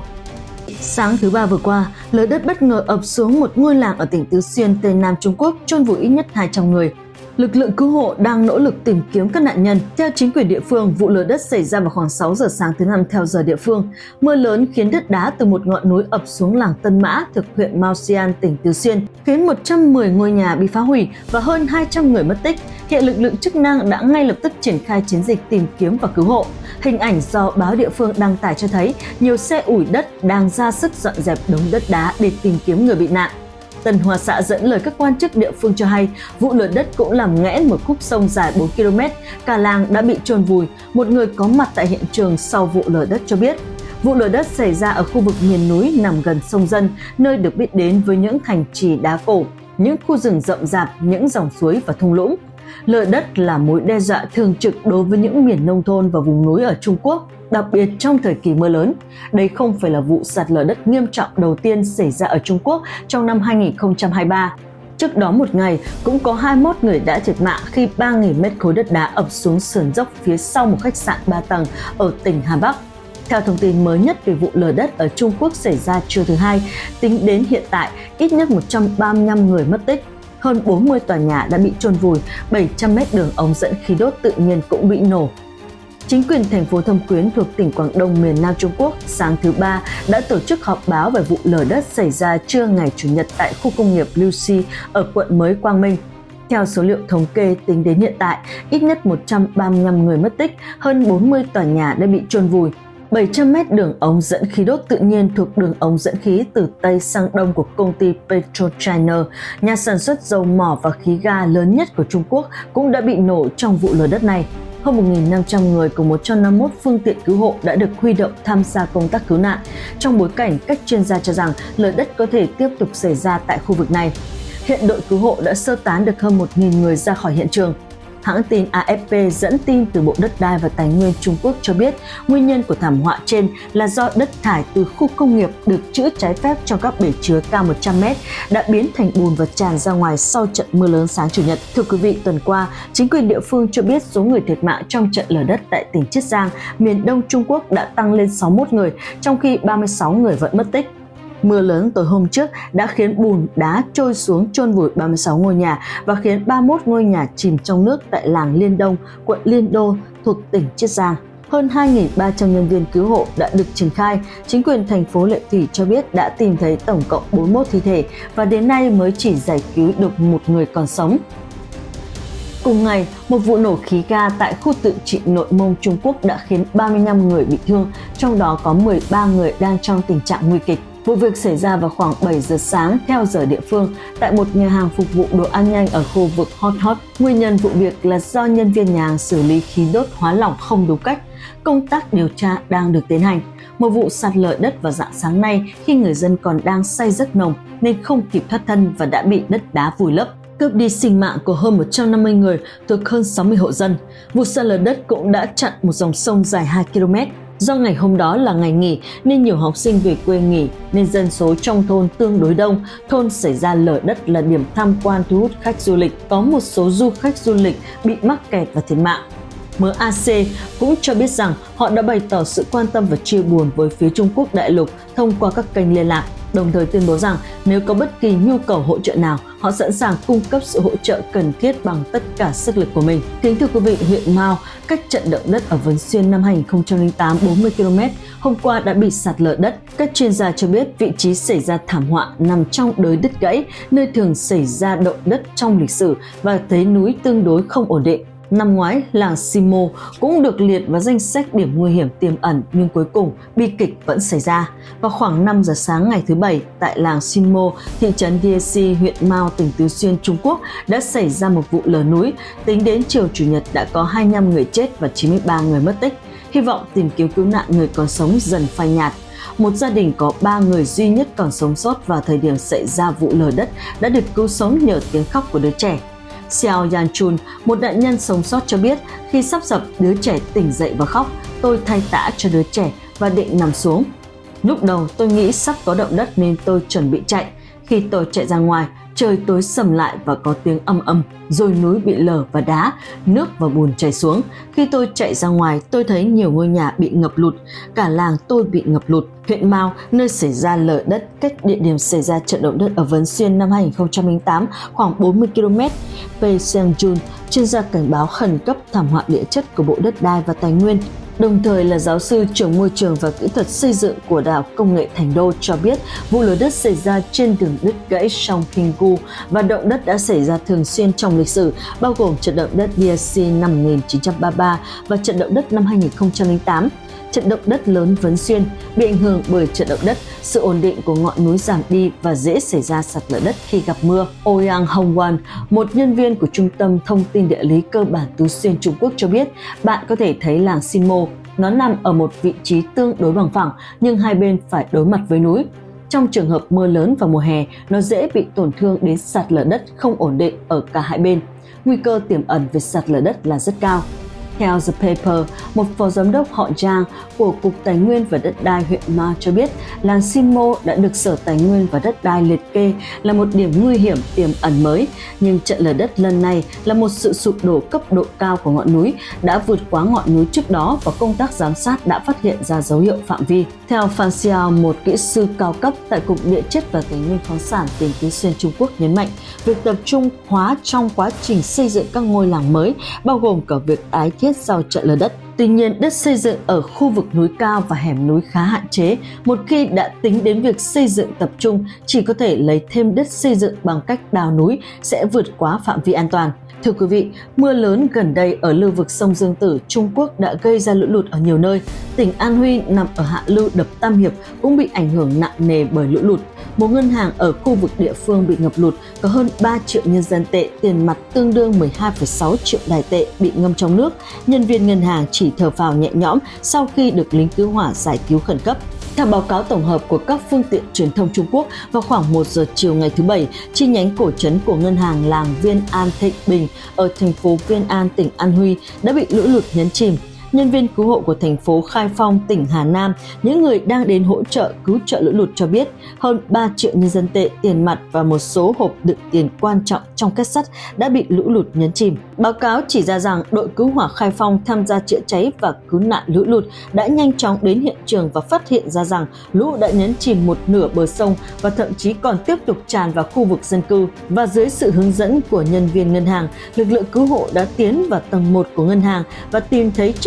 Sáng thứ Ba vừa qua, lở đất bất ngờ ập xuống một ngôi làng ở tỉnh Tứ Xuyên, Tây Nam Trung Quốc, chôn vùi ít nhất hai trăm người. Lực lượng cứu hộ đang nỗ lực tìm kiếm các nạn nhân. Theo chính quyền địa phương, vụ lở đất xảy ra vào khoảng sáu giờ sáng thứ Năm theo giờ địa phương. Mưa lớn khiến đất đá từ một ngọn núi ập xuống làng Tân Mã thuộc huyện Mao Xian, tỉnh Tứ Xuyên, khiến một trăm mười ngôi nhà bị phá hủy và hơn hai trăm người mất tích. Hiện lực lượng chức năng đã ngay lập tức triển khai chiến dịch tìm kiếm và cứu hộ. Hình ảnh do báo địa phương đăng tải cho thấy nhiều xe ủi đất đang ra sức dọn dẹp đống đất đá để tìm kiếm người bị nạn. Tân Hoa Xã dẫn lời các quan chức địa phương cho hay vụ lở đất cũng làm nghẽn một khúc sông dài bốn ki lô mét, cả làng đã bị chôn vùi. Một người có mặt tại hiện trường sau vụ lở đất cho biết, vụ lở đất xảy ra ở khu vực miền núi nằm gần sông Dân, nơi được biết đến với những thành trì đá cổ, những khu rừng rậm rạp, những dòng suối và thung lũng. Lở đất là mối đe dọa thường trực đối với những miền nông thôn và vùng núi ở Trung Quốc, đặc biệt trong thời kỳ mưa lớn. Đây không phải là vụ sạt lở đất nghiêm trọng đầu tiên xảy ra ở Trung Quốc trong năm hai nghìn không trăm hai mươi ba. Trước đó một ngày, cũng có hai mươi mốt người đã thiệt mạng khi ba nghìn mét khối đất đá ập xuống sườn dốc phía sau một khách sạn ba tầng ở tỉnh Hà Bắc. Theo thông tin mới nhất về vụ lở đất ở Trung Quốc xảy ra trưa thứ Hai, tính đến hiện tại, ít nhất một trăm ba mươi lăm người mất tích. Hơn bốn mươi tòa nhà đã bị chôn vùi, bảy trăm mét đường ống dẫn khí đốt tự nhiên cũng bị nổ. Chính quyền thành phố Thâm Quyến thuộc tỉnh Quảng Đông miền Nam Trung Quốc sáng thứ Ba đã tổ chức họp báo về vụ lở đất xảy ra trưa ngày Chủ nhật tại khu công nghiệp Liu Xi ở quận mới Quang Minh. Theo số liệu thống kê tính đến hiện tại, ít nhất một trăm ba mươi lăm người mất tích, hơn bốn mươi tòa nhà đã bị chôn vùi. bảy trăm mét đường ống dẫn khí đốt tự nhiên thuộc đường ống dẫn khí từ Tây sang Đông của công ty PetroChina, nhà sản xuất dầu mỏ và khí ga lớn nhất của Trung Quốc, cũng đã bị nổ trong vụ lở đất này. Hơn một nghìn năm trăm người cùng một trăm năm mươi mốt phương tiện cứu hộ đã được huy động tham gia công tác cứu nạn, trong bối cảnh các chuyên gia cho rằng lở đất có thể tiếp tục xảy ra tại khu vực này. Hiện đội cứu hộ đã sơ tán được hơn một nghìn người ra khỏi hiện trường. Hãng tin A F P dẫn tin từ Bộ Đất đai và Tài nguyên Trung Quốc cho biết nguyên nhân của thảm họa trên là do đất thải từ khu công nghiệp được trữ trái phép trong các bể chứa cao một trăm mét đã biến thành bùn và tràn ra ngoài sau trận mưa lớn sáng Chủ nhật. Thưa quý vị, tuần qua, chính quyền địa phương cho biết số người thiệt mạng trong trận lở đất tại tỉnh Chiết Giang, miền Đông Trung Quốc đã tăng lên sáu mươi mốt người, trong khi ba mươi sáu người vẫn mất tích. Mưa lớn tối hôm trước đã khiến bùn đá trôi xuống chôn vùi ba mươi sáu ngôi nhà và khiến ba mươi mốt ngôi nhà chìm trong nước tại làng Liên Đông, quận Liên Đô thuộc tỉnh Chiết Giang. hơn hai nghìn ba trăm nhân viên cứu hộ đã được triển khai. Chính quyền thành phố Lệ Thủy cho biết đã tìm thấy tổng cộng bốn mươi mốt thi thể và đến nay mới chỉ giải cứu được một người còn sống. Cùng ngày, một vụ nổ khí ga tại khu tự trị Nội Mông Trung Quốc đã khiến ba mươi lăm người bị thương, trong đó có mười ba người đang trong tình trạng nguy kịch. Vụ việc xảy ra vào khoảng bảy giờ sáng theo giờ địa phương tại một nhà hàng phục vụ đồ ăn nhanh ở khu vực Hot Hot. Nguyên nhân vụ việc là do nhân viên nhà hàng xử lý khí đốt hóa lỏng không đúng cách. Công tác điều tra đang được tiến hành. Một vụ sạt lở đất vào rạng sáng nay khi người dân còn đang say giấc nồng nên không kịp thoát thân và đã bị đất đá vùi lấp, cướp đi sinh mạng của hơn một trăm năm mươi người thuộc hơn sáu mươi hộ dân. Vụ sạt lở đất cũng đã chặn một dòng sông dài hai ki lô mét. Do ngày hôm đó là ngày nghỉ nên nhiều học sinh về quê nghỉ nên dân số trong thôn tương đối đông. Thôn xảy ra lở đất là điểm tham quan thu hút khách du lịch. Có một số du khách du lịch bị mắc kẹt và thiệt mạng. em a xê cũng cho biết rằng họ đã bày tỏ sự quan tâm và chia buồn với phía Trung Quốc đại lục thông qua các kênh liên lạc, đồng thời tuyên bố rằng nếu có bất kỳ nhu cầu hỗ trợ nào, họ sẵn sàng cung cấp sự hỗ trợ cần thiết bằng tất cả sức lực của mình. Kính thưa quý vị, huyện Mao, cách trận động đất ở Vân Xuyên năm hai nghìn không trăm lẻ tám bốn mươi ki lô mét, hôm qua đã bị sạt lở đất. Các chuyên gia cho biết vị trí xảy ra thảm họa nằm trong đới đứt gãy, nơi thường xảy ra động đất trong lịch sử và thấy núi tương đối không ổn định. Năm ngoái, làng Simo cũng được liệt vào danh sách điểm nguy hiểm tiềm ẩn nhưng cuối cùng bi kịch vẫn xảy ra. Vào khoảng năm giờ sáng ngày thứ Bảy, tại làng Simo, thị trấn Diesi, huyện Mao, tỉnh Tứ Xuyên, Trung Quốc đã xảy ra một vụ lở núi. Tính đến chiều Chủ nhật đã có hai mươi lăm người chết và chín mươi ba người mất tích. Hy vọng tìm kiếm cứu nạn người còn sống dần phai nhạt. Một gia đình có ba người duy nhất còn sống sót vào thời điểm xảy ra vụ lở đất đã được cứu sống nhờ tiếng khóc của đứa trẻ. Xiao Yanchun, một nạn nhân sống sót cho biết, khi sắp sập, đứa trẻ tỉnh dậy và khóc. Tôi thay tã cho đứa trẻ và định nằm xuống. Lúc đầu tôi nghĩ sắp có động đất nên tôi chuẩn bị chạy. Khi tôi chạy ra ngoài, trời tối sầm lại và có tiếng ầm ầm, rồi núi bị lở và đá, nước và bùn chảy xuống. Khi tôi chạy ra ngoài, tôi thấy nhiều ngôi nhà bị ngập lụt, cả làng tôi bị ngập lụt. Huyện Mao, nơi xảy ra lở đất, cách địa điểm xảy ra trận động đất ở Vân Xuyên năm hai nghìn không trăm lẻ tám khoảng bốn mươi ki lô mét. Pei Seung-jun, chuyên gia cảnh báo khẩn cấp thảm họa địa chất của Bộ Đất đai và Tài nguyên, đồng thời là giáo sư trưởng môi trường và kỹ thuật xây dựng của Đại học Công nghệ Thành Đô cho biết vụ lở đất xảy ra trên đường đứt gãy Songpinggu và động đất đã xảy ra thường xuyên trong lịch sử, bao gồm trận động đất Diesi năm một nghìn chín trăm ba mươi ba và trận động đất năm hai nghìn không trăm lẻ tám. Trận động đất lớn Vân Xuyên bị ảnh hưởng bởi trận động đất, sự ổn định của ngọn núi giảm đi và dễ xảy ra sạt lở đất khi gặp mưa. Ouyang Hongwan, một nhân viên của Trung tâm Thông tin Địa lý Cơ bản Tứ Xuyên Trung Quốc cho biết, bạn có thể thấy làng Simo. Nó nằm ở một vị trí tương đối bằng phẳng, nhưng hai bên phải đối mặt với núi. Trong trường hợp mưa lớn vào mùa hè, nó dễ bị tổn thương đến sạt lở đất không ổn định ở cả hai bên. Nguy cơ tiềm ẩn về sạt lở đất là rất cao. Theo The Paper, một phó giám đốc họ Zhang của Cục Tài nguyên và Đất đai huyện Mao cho biết làng Simo đã được Sở Tài nguyên và Đất đai liệt kê là một điểm nguy hiểm tiềm ẩn mới, nhưng trận lở đất lần này là một sự sụp đổ cấp độ cao của ngọn núi đã vượt quá ngọn núi trước đó và công tác giám sát đã phát hiện ra dấu hiệu phạm vi. Theo Fan Xiao, một kỹ sư cao cấp tại Cục Địa chất và Tài nguyên khoáng sản tỉnh Tứ Xuyên Trung Quốc nhấn mạnh, việc tập trung hóa trong quá trình xây dựng các ngôi làng mới bao gồm cả việc tái thiết sau trận lở đất. Tuy nhiên, đất xây dựng ở khu vực núi cao và hẻm núi khá hạn chế. Một khi đã tính đến việc xây dựng tập trung, chỉ có thể lấy thêm đất xây dựng bằng cách đào núi sẽ vượt quá phạm vi an toàn. Thưa quý vị, mưa lớn gần đây ở lưu vực sông Dương Tử, Trung Quốc đã gây ra lũ lụt ở nhiều nơi. Tỉnh An Huy nằm ở hạ lưu đập Tam Hiệp cũng bị ảnh hưởng nặng nề bởi lũ lụt. Một ngân hàng ở khu vực địa phương bị ngập lụt, có hơn ba triệu nhân dân tệ tiền mặt tương đương mười hai phẩy sáu triệu đài tệ bị ngâm trong nước. Nhân viên ngân hàng chỉ thở phào nhẹ nhõm sau khi được lính cứu hỏa giải cứu khẩn cấp. Theo báo cáo tổng hợp của các phương tiện truyền thông Trung Quốc, vào khoảng một giờ chiều ngày thứ Bảy, chi nhánh cổ trấn của ngân hàng làng Viên An Thịnh Bình ở thành phố Viên An, tỉnh An Huy đã bị lũ lụt nhấn chìm. Nhân viên cứu hộ của thành phố Khai Phong, tỉnh Hà Nam, những người đang đến hỗ trợ cứu trợ lũ lụt cho biết hơn ba triệu nhân dân tệ tiền mặt và một số hộp đựng tiền quan trọng trong két sắt đã bị lũ lụt nhấn chìm. Báo cáo chỉ ra rằng đội cứu hỏa Khai Phong tham gia chữa cháy và cứu nạn lũ lụt đã nhanh chóng đến hiện trường và phát hiện ra rằng lũ đã nhấn chìm một nửa bờ sông và thậm chí còn tiếp tục tràn vào khu vực dân cư. Và dưới sự hướng dẫn của nhân viên ngân hàng, lực lượng cứu hộ đã tiến vào tầng một của ngân hàng và tìm thấy chiếc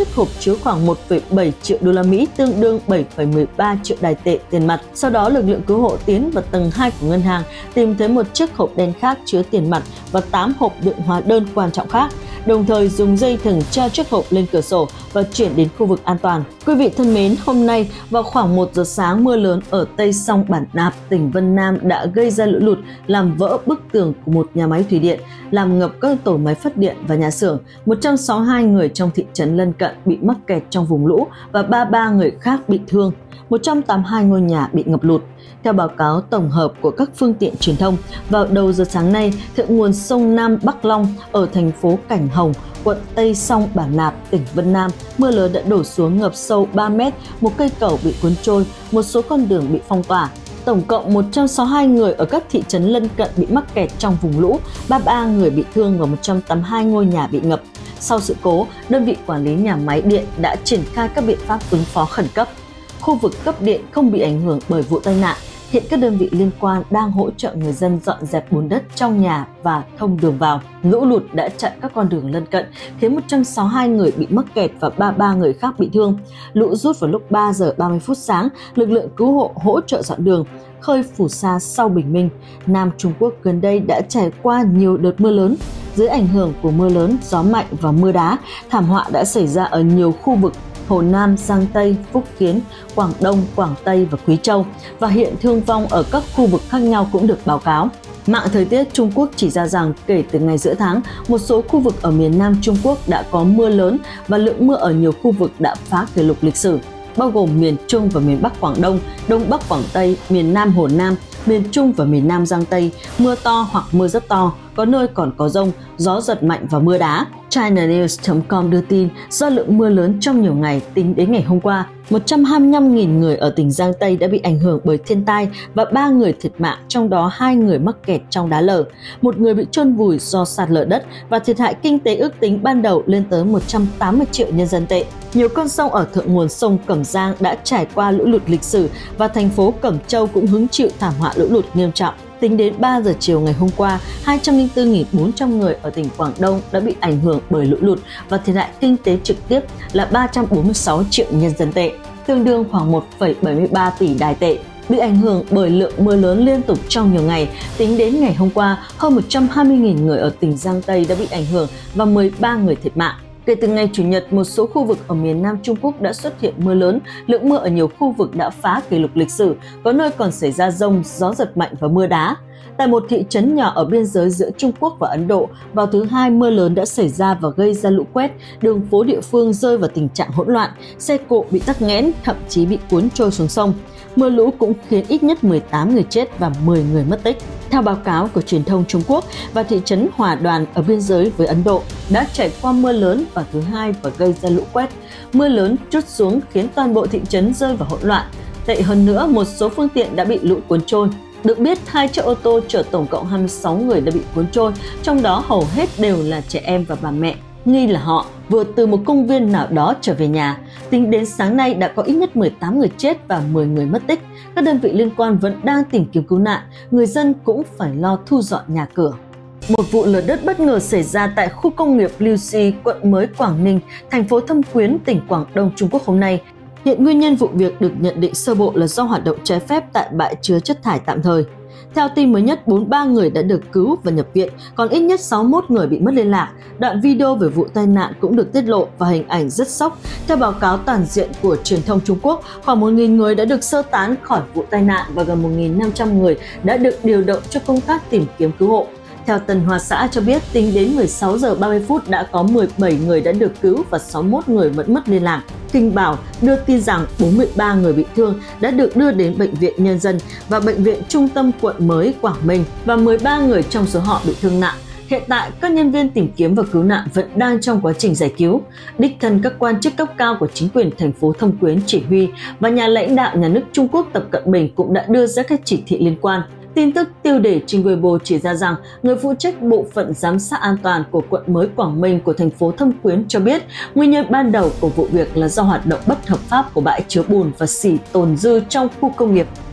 chiếc hộp chứa khoảng một phẩy bảy triệu đô la Mỹ, tương đương bảy phẩy mười ba triệu đài tệ tiền mặt. Sau đó, lực lượng cứu hộ tiến vào tầng hai của ngân hàng, tìm thấy một chiếc hộp đen khác chứa tiền mặt và tám hộp đựng hóa đơn quan trọng khác, đồng thời dùng dây thừng treo chiếc hộp lên cửa sổ và chuyển đến khu vực an toàn. Quý vị thân mến, hôm nay vào khoảng một giờ sáng, mưa lớn ở Tây Song Bản Nạp, tỉnh Vân Nam đã gây ra lũ lụt, làm vỡ bức tường của một nhà máy thủy điện, làm ngập các tổ máy phát điện và nhà xưởng. một trăm sáu mươi hai người trong thị trấn lân cận bị mắc kẹt trong vùng lũ và ba mươi ba người khác bị thương. một trăm tám mươi hai ngôi nhà bị ngập lụt. Theo báo cáo tổng hợp của các phương tiện truyền thông, vào đầu giờ sáng nay, thượng nguồn sông Nam Bắc Long ở thành phố Cảnh Hồng, quận Tây Song Bản Nạp, tỉnh Vân Nam, mưa lớn đã đổ xuống ngập sâu ba mét, một cây cầu bị cuốn trôi, một số con đường bị phong tỏa. Tổng cộng một trăm sáu mươi hai người ở các thị trấn lân cận bị mắc kẹt trong vùng lũ, ba mươi ba người bị thương và một trăm tám mươi hai ngôi nhà bị ngập. Sau sự cố, đơn vị quản lý nhà máy điện đã triển khai các biện pháp ứng phó khẩn cấp. Khu vực cấp điện không bị ảnh hưởng bởi vụ tai nạn. Hiện các đơn vị liên quan đang hỗ trợ người dân dọn dẹp bùn đất trong nhà và thông đường vào. Lũ lụt đã chặn các con đường lân cận, khiến một trăm sáu mươi hai người bị mắc kẹt và ba mươi ba người khác bị thương. Lũ rút vào lúc ba giờ ba mươi phút sáng, lực lượng cứu hộ hỗ trợ dọn đường, khơi phù sa sau bình minh. Nam Trung Quốc gần đây đã trải qua nhiều đợt mưa lớn. Dưới ảnh hưởng của mưa lớn, gió mạnh và mưa đá, thảm họa đã xảy ra ở nhiều khu vực Hồ Nam, Giang Tây, Phúc Kiến, Quảng Đông, Quảng Tây và Quý Châu, và hiện thương vong ở các khu vực khác nhau cũng được báo cáo. Mạng thời tiết Trung Quốc chỉ ra rằng kể từ ngày giữa tháng, một số khu vực ở miền Nam Trung Quốc đã có mưa lớn và lượng mưa ở nhiều khu vực đã phá kỷ lục lịch sử, bao gồm miền Trung và miền Bắc Quảng Đông, Đông Bắc Quảng Tây, miền Nam Hồ Nam, miền Trung và miền Nam Giang Tây, mưa to hoặc mưa rất to, có nơi còn có dông, gió giật mạnh và mưa đá. China News chấm com đưa tin, do lượng mưa lớn trong nhiều ngày tính đến ngày hôm qua, một trăm hai mươi lăm nghìn người ở tỉnh Giang Tây đã bị ảnh hưởng bởi thiên tai và ba người thiệt mạng, trong đó hai người mắc kẹt trong đá lở, một người bị chôn vùi do sạt lở đất, và thiệt hại kinh tế ước tính ban đầu lên tới một trăm tám mươi triệu nhân dân tệ. Nhiều con sông ở thượng nguồn sông Cẩm Giang đã trải qua lũ lụt lịch sử và thành phố Cẩm Châu cũng hứng chịu thảm họa lũ lụt nghiêm trọng. Tính đến ba giờ chiều ngày hôm qua, hai trăm lẻ bốn nghìn bốn trăm người ở tỉnh Quảng Đông đã bị ảnh hưởng bởi lũ lụt và thiệt hại kinh tế trực tiếp là ba trăm bốn mươi sáu triệu nhân dân tệ, tương đương khoảng một phẩy bảy mươi ba tỷ đài tệ. Bị ảnh hưởng bởi lượng mưa lớn liên tục trong nhiều ngày, tính đến ngày hôm qua, hơn một trăm hai mươi nghìn người ở tỉnh Giang Tây đã bị ảnh hưởng và mười ba người thiệt mạng. Kể từ ngày Chủ nhật, một số khu vực ở miền Nam Trung Quốc đã xuất hiện mưa lớn, lượng mưa ở nhiều khu vực đã phá kỷ lục lịch sử, có nơi còn xảy ra dông, gió giật mạnh và mưa đá. Tại một thị trấn nhỏ ở biên giới giữa Trung Quốc và Ấn Độ, vào thứ Hai mưa lớn đã xảy ra và gây ra lũ quét, đường phố địa phương rơi vào tình trạng hỗn loạn, xe cộ bị tắc nghẽn, thậm chí bị cuốn trôi xuống sông. Mưa lũ cũng khiến ít nhất mười tám người chết và mười người mất tích. Theo báo cáo của truyền thông Trung Quốc, và thị trấn Hòa Đoàn ở biên giới với Ấn Độ đã trải qua mưa lớn vào thứ Hai và gây ra lũ quét. Mưa lớn trút xuống khiến toàn bộ thị trấn rơi vào hỗn loạn. Tệ hơn nữa, một số phương tiện đã bị lũ cuốn trôi. Được biết, hai chiếc ô tô chở tổng cộng hai mươi sáu người đã bị cuốn trôi, trong đó hầu hết đều là trẻ em và bà mẹ. Nghi là họ vừa từ một công viên nào đó trở về nhà. Tính đến sáng nay đã có ít nhất mười tám người chết và mười người mất tích. Các đơn vị liên quan vẫn đang tìm kiếm cứu nạn, người dân cũng phải lo thu dọn nhà cửa. Một vụ lở đất bất ngờ xảy ra tại khu công nghiệp Liêu Si, quận Mới, Quảng Ninh, thành phố Thâm Quyến, tỉnh Quảng Đông, Trung Quốc hôm nay. Hiện nguyên nhân vụ việc được nhận định sơ bộ là do hoạt động trái phép tại bãi chứa chất thải tạm thời. Theo tin mới nhất, bốn mươi ba người đã được cứu và nhập viện, còn ít nhất sáu mươi mốt người bị mất liên lạc. Đoạn video về vụ tai nạn cũng được tiết lộ và hình ảnh rất sốc. Theo báo cáo toàn diện của truyền thông Trung Quốc, khoảng một nghìn người đã được sơ tán khỏi vụ tai nạn và gần một nghìn năm trăm người đã được điều động cho công tác tìm kiếm cứu hộ. Theo Tân Hoa Xã cho biết, tính đến mười sáu giờ ba mươi phút đã có mười bảy người đã được cứu và sáu mươi mốt người vẫn mất liên lạc. Kinh Bảo đưa tin rằng bốn mươi ba người bị thương đã được đưa đến Bệnh viện Nhân dân và Bệnh viện Trung tâm quận Mới, Quảng Ninh, và mười ba người trong số họ bị thương nặng. Hiện tại, các nhân viên tìm kiếm và cứu nạn vẫn đang trong quá trình giải cứu. Đích thân các quan chức cấp cao của chính quyền thành phố Thâm Quyến chỉ huy và nhà lãnh đạo nhà nước Trung Quốc Tập Cận Bình cũng đã đưa ra các chỉ thị liên quan. Tin tức tiêu đề trên Weibo chỉ ra rằng người phụ trách bộ phận giám sát an toàn của quận Mới Quảng Ninh của thành phố Thâm Quyến cho biết nguyên nhân ban đầu của vụ việc là do hoạt động bất hợp pháp của bãi chứa bùn và xỉ tồn dư trong khu công nghiệp.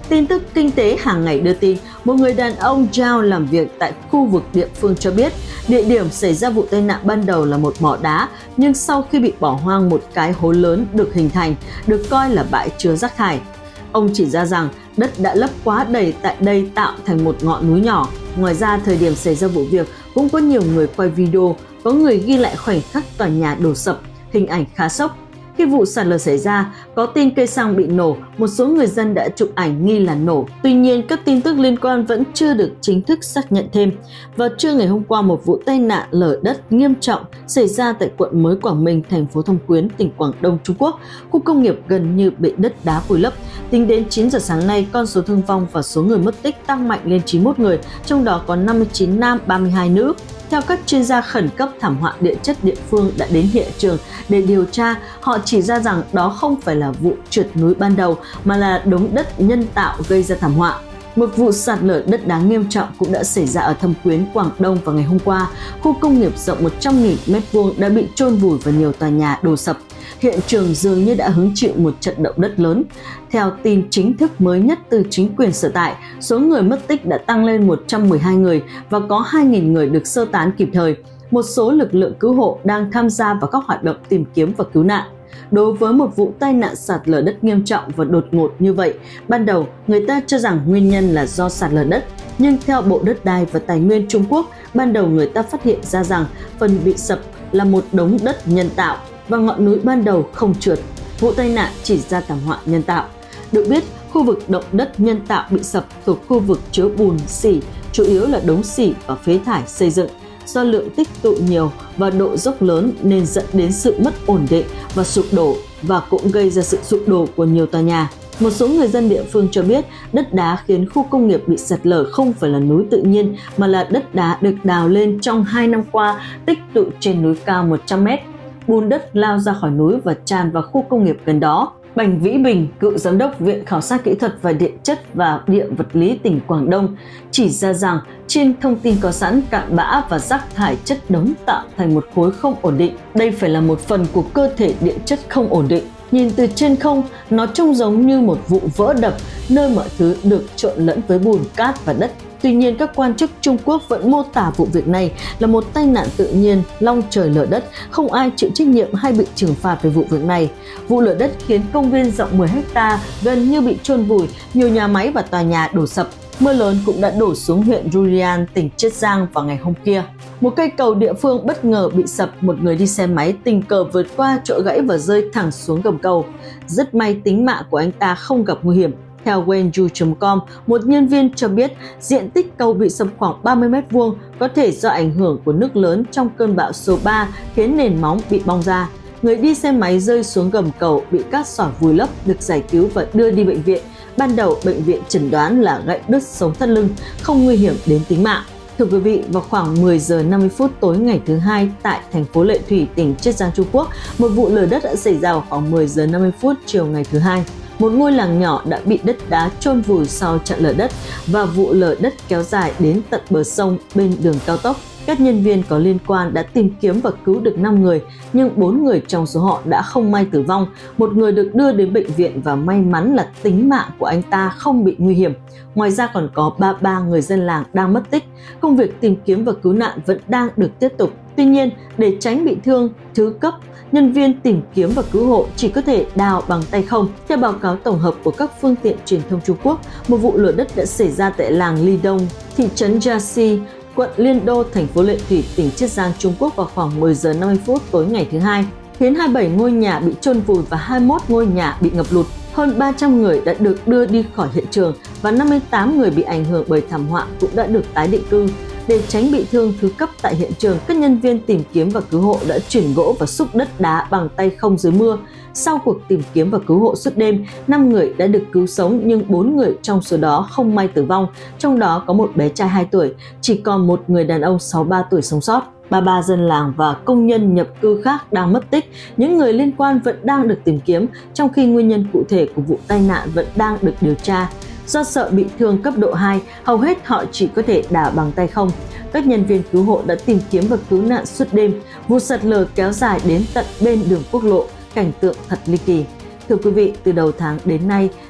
Tin tức kinh tế hàng ngày đưa tin, một người đàn ông Giao làm việc tại khu vực địa phương cho biết, địa điểm xảy ra vụ tai nạn ban đầu là một mỏ đá, nhưng sau khi bị bỏ hoang một cái hố lớn được hình thành, được coi là bãi chứa rác thải. Ông chỉ ra rằng đất đã lấp quá đầy tại đây tạo thành một ngọn núi nhỏ. Ngoài ra, thời điểm xảy ra vụ việc cũng có nhiều người quay video, có người ghi lại khoảnh khắc tòa nhà đổ sập, hình ảnh khá sốc. Khi vụ sạt lở xảy ra, có tin cây xăng bị nổ, một số người dân đã chụp ảnh nghi là nổ. Tuy nhiên, các tin tức liên quan vẫn chưa được chính thức xác nhận thêm. Vào trưa ngày hôm qua, một vụ tai nạn lở đất nghiêm trọng xảy ra tại quận Mới Quảng Minh, thành phố Thâm Quyến, tỉnh Quảng Đông, Trung Quốc. Khu công nghiệp gần như bị đất đá vùi lấp. Tính đến chín giờ sáng nay, con số thương vong và số người mất tích tăng mạnh lên chín mươi mốt người, trong đó có năm mươi chín nam, ba mươi hai nữ. Theo các chuyên gia khẩn cấp thảm họa địa chất địa phương đã đến hiện trường để điều tra, họ chỉ ra rằng đó không phải là vụ trượt núi ban đầu mà là đống đất nhân tạo gây ra thảm họa. Một vụ sạt lở đất đá nghiêm trọng cũng đã xảy ra ở Thâm Quyến, Quảng Đông vào ngày hôm qua. Khu công nghiệp rộng một trăm nghìn mét vuông đã bị chôn vùi và nhiều tòa nhà đổ sập. Hiện trường dường như đã hứng chịu một trận động đất lớn. Theo tin chính thức mới nhất từ chính quyền sở tại, số người mất tích đã tăng lên một trăm mười hai người và có hai nghìn người được sơ tán kịp thời. Một số lực lượng cứu hộ đang tham gia vào các hoạt động tìm kiếm và cứu nạn. Đối với một vụ tai nạn sạt lở đất nghiêm trọng và đột ngột như vậy, ban đầu người ta cho rằng nguyên nhân là do sạt lở đất. Nhưng theo Bộ Đất đai và Tài nguyên Trung Quốc, ban đầu người ta phát hiện ra rằng phần bị sập là một đống đất nhân tạo và ngọn núi ban đầu không trượt. Vụ tai nạn chỉ ra thảm họa nhân tạo. Được biết, khu vực động đất nhân tạo bị sập thuộc khu vực chứa bùn, xỉ, chủ yếu là đống xỉ và phế thải xây dựng. Do lượng tích tụ nhiều và độ dốc lớn nên dẫn đến sự mất ổn định và sụp đổ, và cũng gây ra sự sụp đổ của nhiều tòa nhà. Một số người dân địa phương cho biết đất đá khiến khu công nghiệp bị sạt lở không phải là núi tự nhiên mà là đất đá được đào lên trong hai năm qua, tích tụ trên núi cao một trăm mét. Bùn đất lao ra khỏi núi và tràn vào khu công nghiệp gần đó. Bành Vĩ Bình, cựu giám đốc Viện Khảo sát Kỹ thuật và Địa chất và Địa vật lý tỉnh Quảng Đông, chỉ ra rằng trên thông tin có sẵn, cặn bã và rác thải chất đống tạo thành một khối không ổn định. Đây phải là một phần của cơ thể địa chất không ổn định. Nhìn từ trên không, nó trông giống như một vụ vỡ đập, nơi mọi thứ được trộn lẫn với bùn, cát và đất. Tuy nhiên, các quan chức Trung Quốc vẫn mô tả vụ việc này là một tai nạn tự nhiên, long trời lở đất, không ai chịu trách nhiệm hay bị trừng phạt về vụ việc này. Vụ lở đất khiến công viên rộng mười héc ta gần như bị chôn vùi, nhiều nhà máy và tòa nhà đổ sập. Mưa lớn cũng đã đổ xuống huyện Rurian, tỉnh Chiết Giang vào ngày hôm kia. Một cây cầu địa phương bất ngờ bị sập, một người đi xe máy tình cờ vượt qua chỗ gãy và rơi thẳng xuống gầm cầu. Rất may tính mạng của anh ta không gặp nguy hiểm. Theo wenju chấm com, một nhân viên cho biết diện tích cầu bị sập khoảng ba mươi mét vuông, có thể do ảnh hưởng của nước lớn trong cơn bão số ba khiến nền móng bị bong ra. Người đi xe máy rơi xuống gầm cầu bị cát sỏi vùi lấp, được giải cứu và đưa đi bệnh viện. Ban đầu, bệnh viện chẩn đoán là gãy đứt sống thắt lưng, không nguy hiểm đến tính mạng. Thưa quý vị, vào khoảng mười giờ năm mươi phút tối ngày thứ hai tại thành phố Lệ Thủy, tỉnh Chiết Giang, Trung Quốc, một vụ lở đất đã xảy ra vào khoảng mười giờ năm mươi phút chiều ngày thứ hai. Một ngôi làng nhỏ đã bị đất đá chôn vùi sau trận lở đất, và vụ lở đất kéo dài đến tận bờ sông bên đường cao tốc. Các nhân viên có liên quan đã tìm kiếm và cứu được năm người, nhưng bốn người trong số họ đã không may tử vong. Một người được đưa đến bệnh viện và may mắn là tính mạng của anh ta không bị nguy hiểm. Ngoài ra còn có ba mươi ba người dân làng đang mất tích. Công việc tìm kiếm và cứu nạn vẫn đang được tiếp tục. Tuy nhiên, để tránh bị thương, thứ cấp, nhân viên tìm kiếm và cứu hộ chỉ có thể đào bằng tay không. Theo báo cáo tổng hợp của các phương tiện truyền thông Trung Quốc, một vụ lở đất đã xảy ra tại làng Ly Đông, thị trấn Jiaxi, quận Liên Đô, thành phố Lệ Thủy, tỉnh Chiết Giang, Trung Quốc vào khoảng mười giờ năm mươi phút tối ngày thứ hai, khiến hai mươi bảy ngôi nhà bị chôn vùi và hai mươi mốt ngôi nhà bị ngập lụt. Hơn ba trăm người đã được đưa đi khỏi hiện trường và năm mươi tám người bị ảnh hưởng bởi thảm họa cũng đã được tái định cư. Để tránh bị thương thứ cấp tại hiện trường, các nhân viên tìm kiếm và cứu hộ đã chuyển gỗ và xúc đất đá bằng tay không dưới mưa. Sau cuộc tìm kiếm và cứu hộ suốt đêm, năm người đã được cứu sống nhưng bốn người trong số đó không may tử vong, trong đó có một bé trai hai tuổi, chỉ còn một người đàn ông sáu mươi ba tuổi sống sót. ba mươi ba dân làng và công nhân nhập cư khác đang mất tích, những người liên quan vẫn đang được tìm kiếm, trong khi nguyên nhân cụ thể của vụ tai nạn vẫn đang được điều tra. Do sợ bị thương cấp độ hai, hầu hết họ chỉ có thể đào bằng tay không. Các nhân viên cứu hộ đã tìm kiếm và cứu nạn suốt đêm. Vụ sạt lở kéo dài đến tận bên đường quốc lộ, cảnh tượng thật ly kỳ. Thưa quý vị, từ đầu tháng đến nay,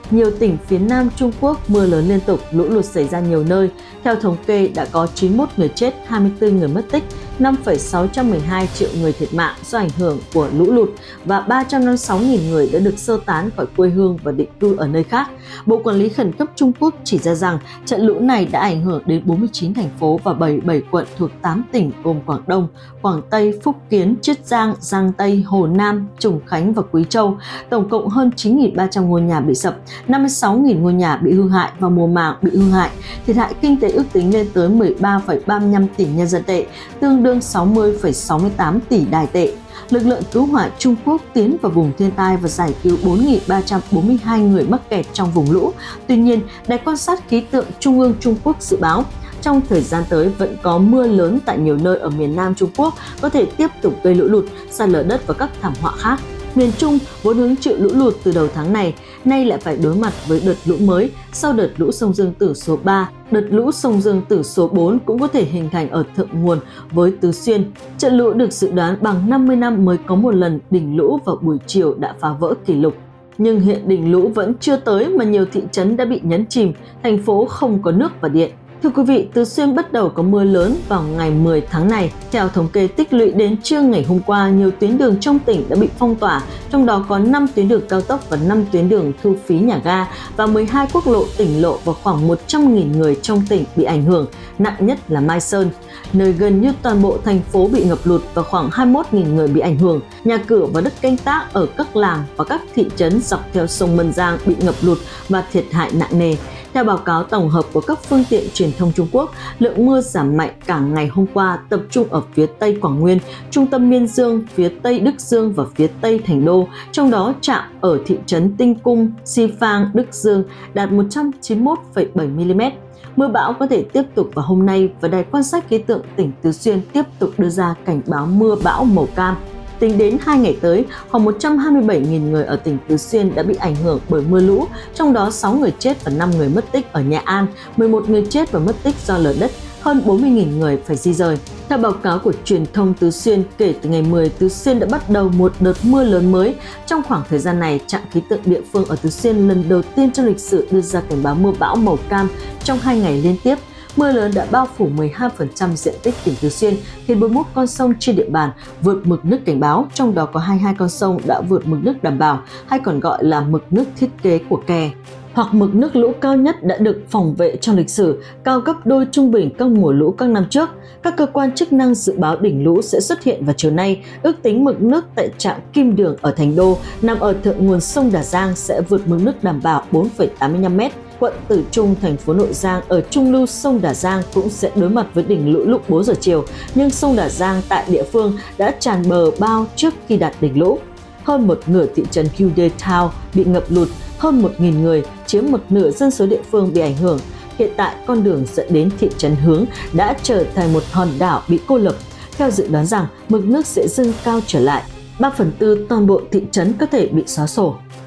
Nhiều tỉnh phía Nam Trung Quốc mưa lớn liên tục, lũ lụt xảy ra nhiều nơi. Theo thống kê, đã có chín mươi mốt người chết, hai mươi tư người mất tích, năm phẩy sáu trăm mười hai triệu người thiệt mạng do ảnh hưởng của lũ lụt và ba trăm năm mươi sáu nghìn người đã được sơ tán khỏi quê hương và định cư ở nơi khác. Bộ Quản lý Khẩn cấp Trung Quốc chỉ ra rằng trận lũ này đã ảnh hưởng đến bốn mươi chín thành phố và bảy mươi bảy quận thuộc tám tỉnh gồm Quảng Đông, Quảng Tây, Phúc Kiến, Chiết Giang, Giang Tây, Hồ Nam, Trùng Khánh và Quý Châu. Tổng cộng hơn chín nghìn ba trăm ngôi nhà bị sập, năm mươi sáu nghìn ngôi nhà bị hư hại và mùa màng bị hư hại. Thiệt hại kinh tế ước tính lên tới mười ba phẩy ba mươi lăm tỷ nhân dân tệ, tương đương sáu mươi phẩy sáu mươi tám tỷ đài tệ. Lực lượng cứu hỏa Trung Quốc tiến vào vùng thiên tai và giải cứu bốn nghìn ba trăm bốn mươi hai người mắc kẹt trong vùng lũ. Tuy nhiên, Đài quan sát khí tượng Trung ương Trung Quốc dự báo trong thời gian tới vẫn có mưa lớn tại nhiều nơi ở miền Nam Trung Quốc có thể tiếp tục gây lũ lụt, sạt lở đất và các thảm họa khác. Miền Trung vốn hứng chịu lũ lụt từ đầu tháng này, nay lại phải đối mặt với đợt lũ mới sau đợt lũ sông Dương Tử số ba. Đợt lũ sông Dương Tử số bốn cũng có thể hình thành ở thượng nguồn với Tứ Xuyên. Trận lũ được dự đoán bằng năm mươi năm mới có một lần đỉnh lũ vào buổi chiều đã phá vỡ kỷ lục. Nhưng hiện đỉnh lũ vẫn chưa tới mà nhiều thị trấn đã bị nhấn chìm, thành phố không có nước và điện. Thưa quý vị, Tứ Xuyên bắt đầu có mưa lớn vào ngày mười tháng này. Theo thống kê tích lũy đến trưa ngày hôm qua, nhiều tuyến đường trong tỉnh đã bị phong tỏa, trong đó có năm tuyến đường cao tốc và năm tuyến đường thu phí nhà ga và mười hai quốc lộ tỉnh lộ và khoảng một trăm nghìn người trong tỉnh bị ảnh hưởng, nặng nhất là Mai Sơn, nơi gần như toàn bộ thành phố bị ngập lụt và khoảng hai mươi mốt nghìn người bị ảnh hưởng. Nhà cửa và đất canh tác ở các làng và các thị trấn dọc theo sông Mân Giang bị ngập lụt và thiệt hại nặng nề. Theo báo cáo tổng hợp của các phương tiện truyền thông Trung Quốc, lượng mưa giảm mạnh cả ngày hôm qua tập trung ở phía Tây Quảng Nguyên, trung tâm Miên Dương, phía Tây Đức Dương và phía Tây Thành Đô, trong đó trạm ở thị trấn Tinh Cung, Si Phang, Đức Dương đạt một trăm chín mươi mốt phẩy bảy mi li mét. Mưa bão có thể tiếp tục vào hôm nay và Đài quan sát khí tượng tỉnh Tứ Xuyên tiếp tục đưa ra cảnh báo mưa bão màu cam. Tính đến hai ngày tới, khoảng một trăm hai mươi bảy nghìn người ở tỉnh Tứ Xuyên đã bị ảnh hưởng bởi mưa lũ, trong đó sáu người chết và năm người mất tích ở Nghệ An, mười một người chết và mất tích do lở đất, hơn bốn mươi nghìn người phải di rời. Theo báo cáo của truyền thông Tứ Xuyên, kể từ ngày mười, Tứ Xuyên đã bắt đầu một đợt mưa lớn mới. Trong khoảng thời gian này, trạm khí tượng địa phương ở Tứ Xuyên lần đầu tiên trong lịch sử đưa ra cảnh báo mưa bão màu cam trong hai ngày liên tiếp. Mưa lớn đã bao phủ mười hai phần trăm diện tích tỉnh Tứ Xuyên, khiến bốn mươi mốt con sông trên địa bàn vượt mực nước cảnh báo, trong đó có hai mươi hai con sông đã vượt mực nước đảm bảo, hay còn gọi là mực nước thiết kế của kè, hoặc mực nước lũ cao nhất đã được phòng vệ trong lịch sử, cao gấp đôi trung bình các mùa lũ các năm trước. Các cơ quan chức năng dự báo đỉnh lũ sẽ xuất hiện vào chiều nay, ước tính mực nước tại trạm Kim Đường ở Thành Đô nằm ở thượng nguồn sông Đà Giang sẽ vượt mực nước đảm bảo bốn phẩy tám mươi lăm mét. Quận Tử Trung, thành phố Nội Giang ở trung lưu sông Đà Giang cũng sẽ đối mặt với đỉnh lũ lúc bốn giờ chiều, nhưng sông Đà Giang tại địa phương đã tràn bờ bao trước khi đạt đỉnh lũ. Hơn một nửa thị trấn Uday Town bị ngập lụt, hơn một nghìn người, chiếm một nửa dân số địa phương bị ảnh hưởng. Hiện tại, con đường dẫn đến thị trấn Hướng đã trở thành một hòn đảo bị cô lập. Theo dự đoán rằng, mực nước sẽ dâng cao trở lại, ba phần tư toàn bộ thị trấn có thể bị xóa sổ.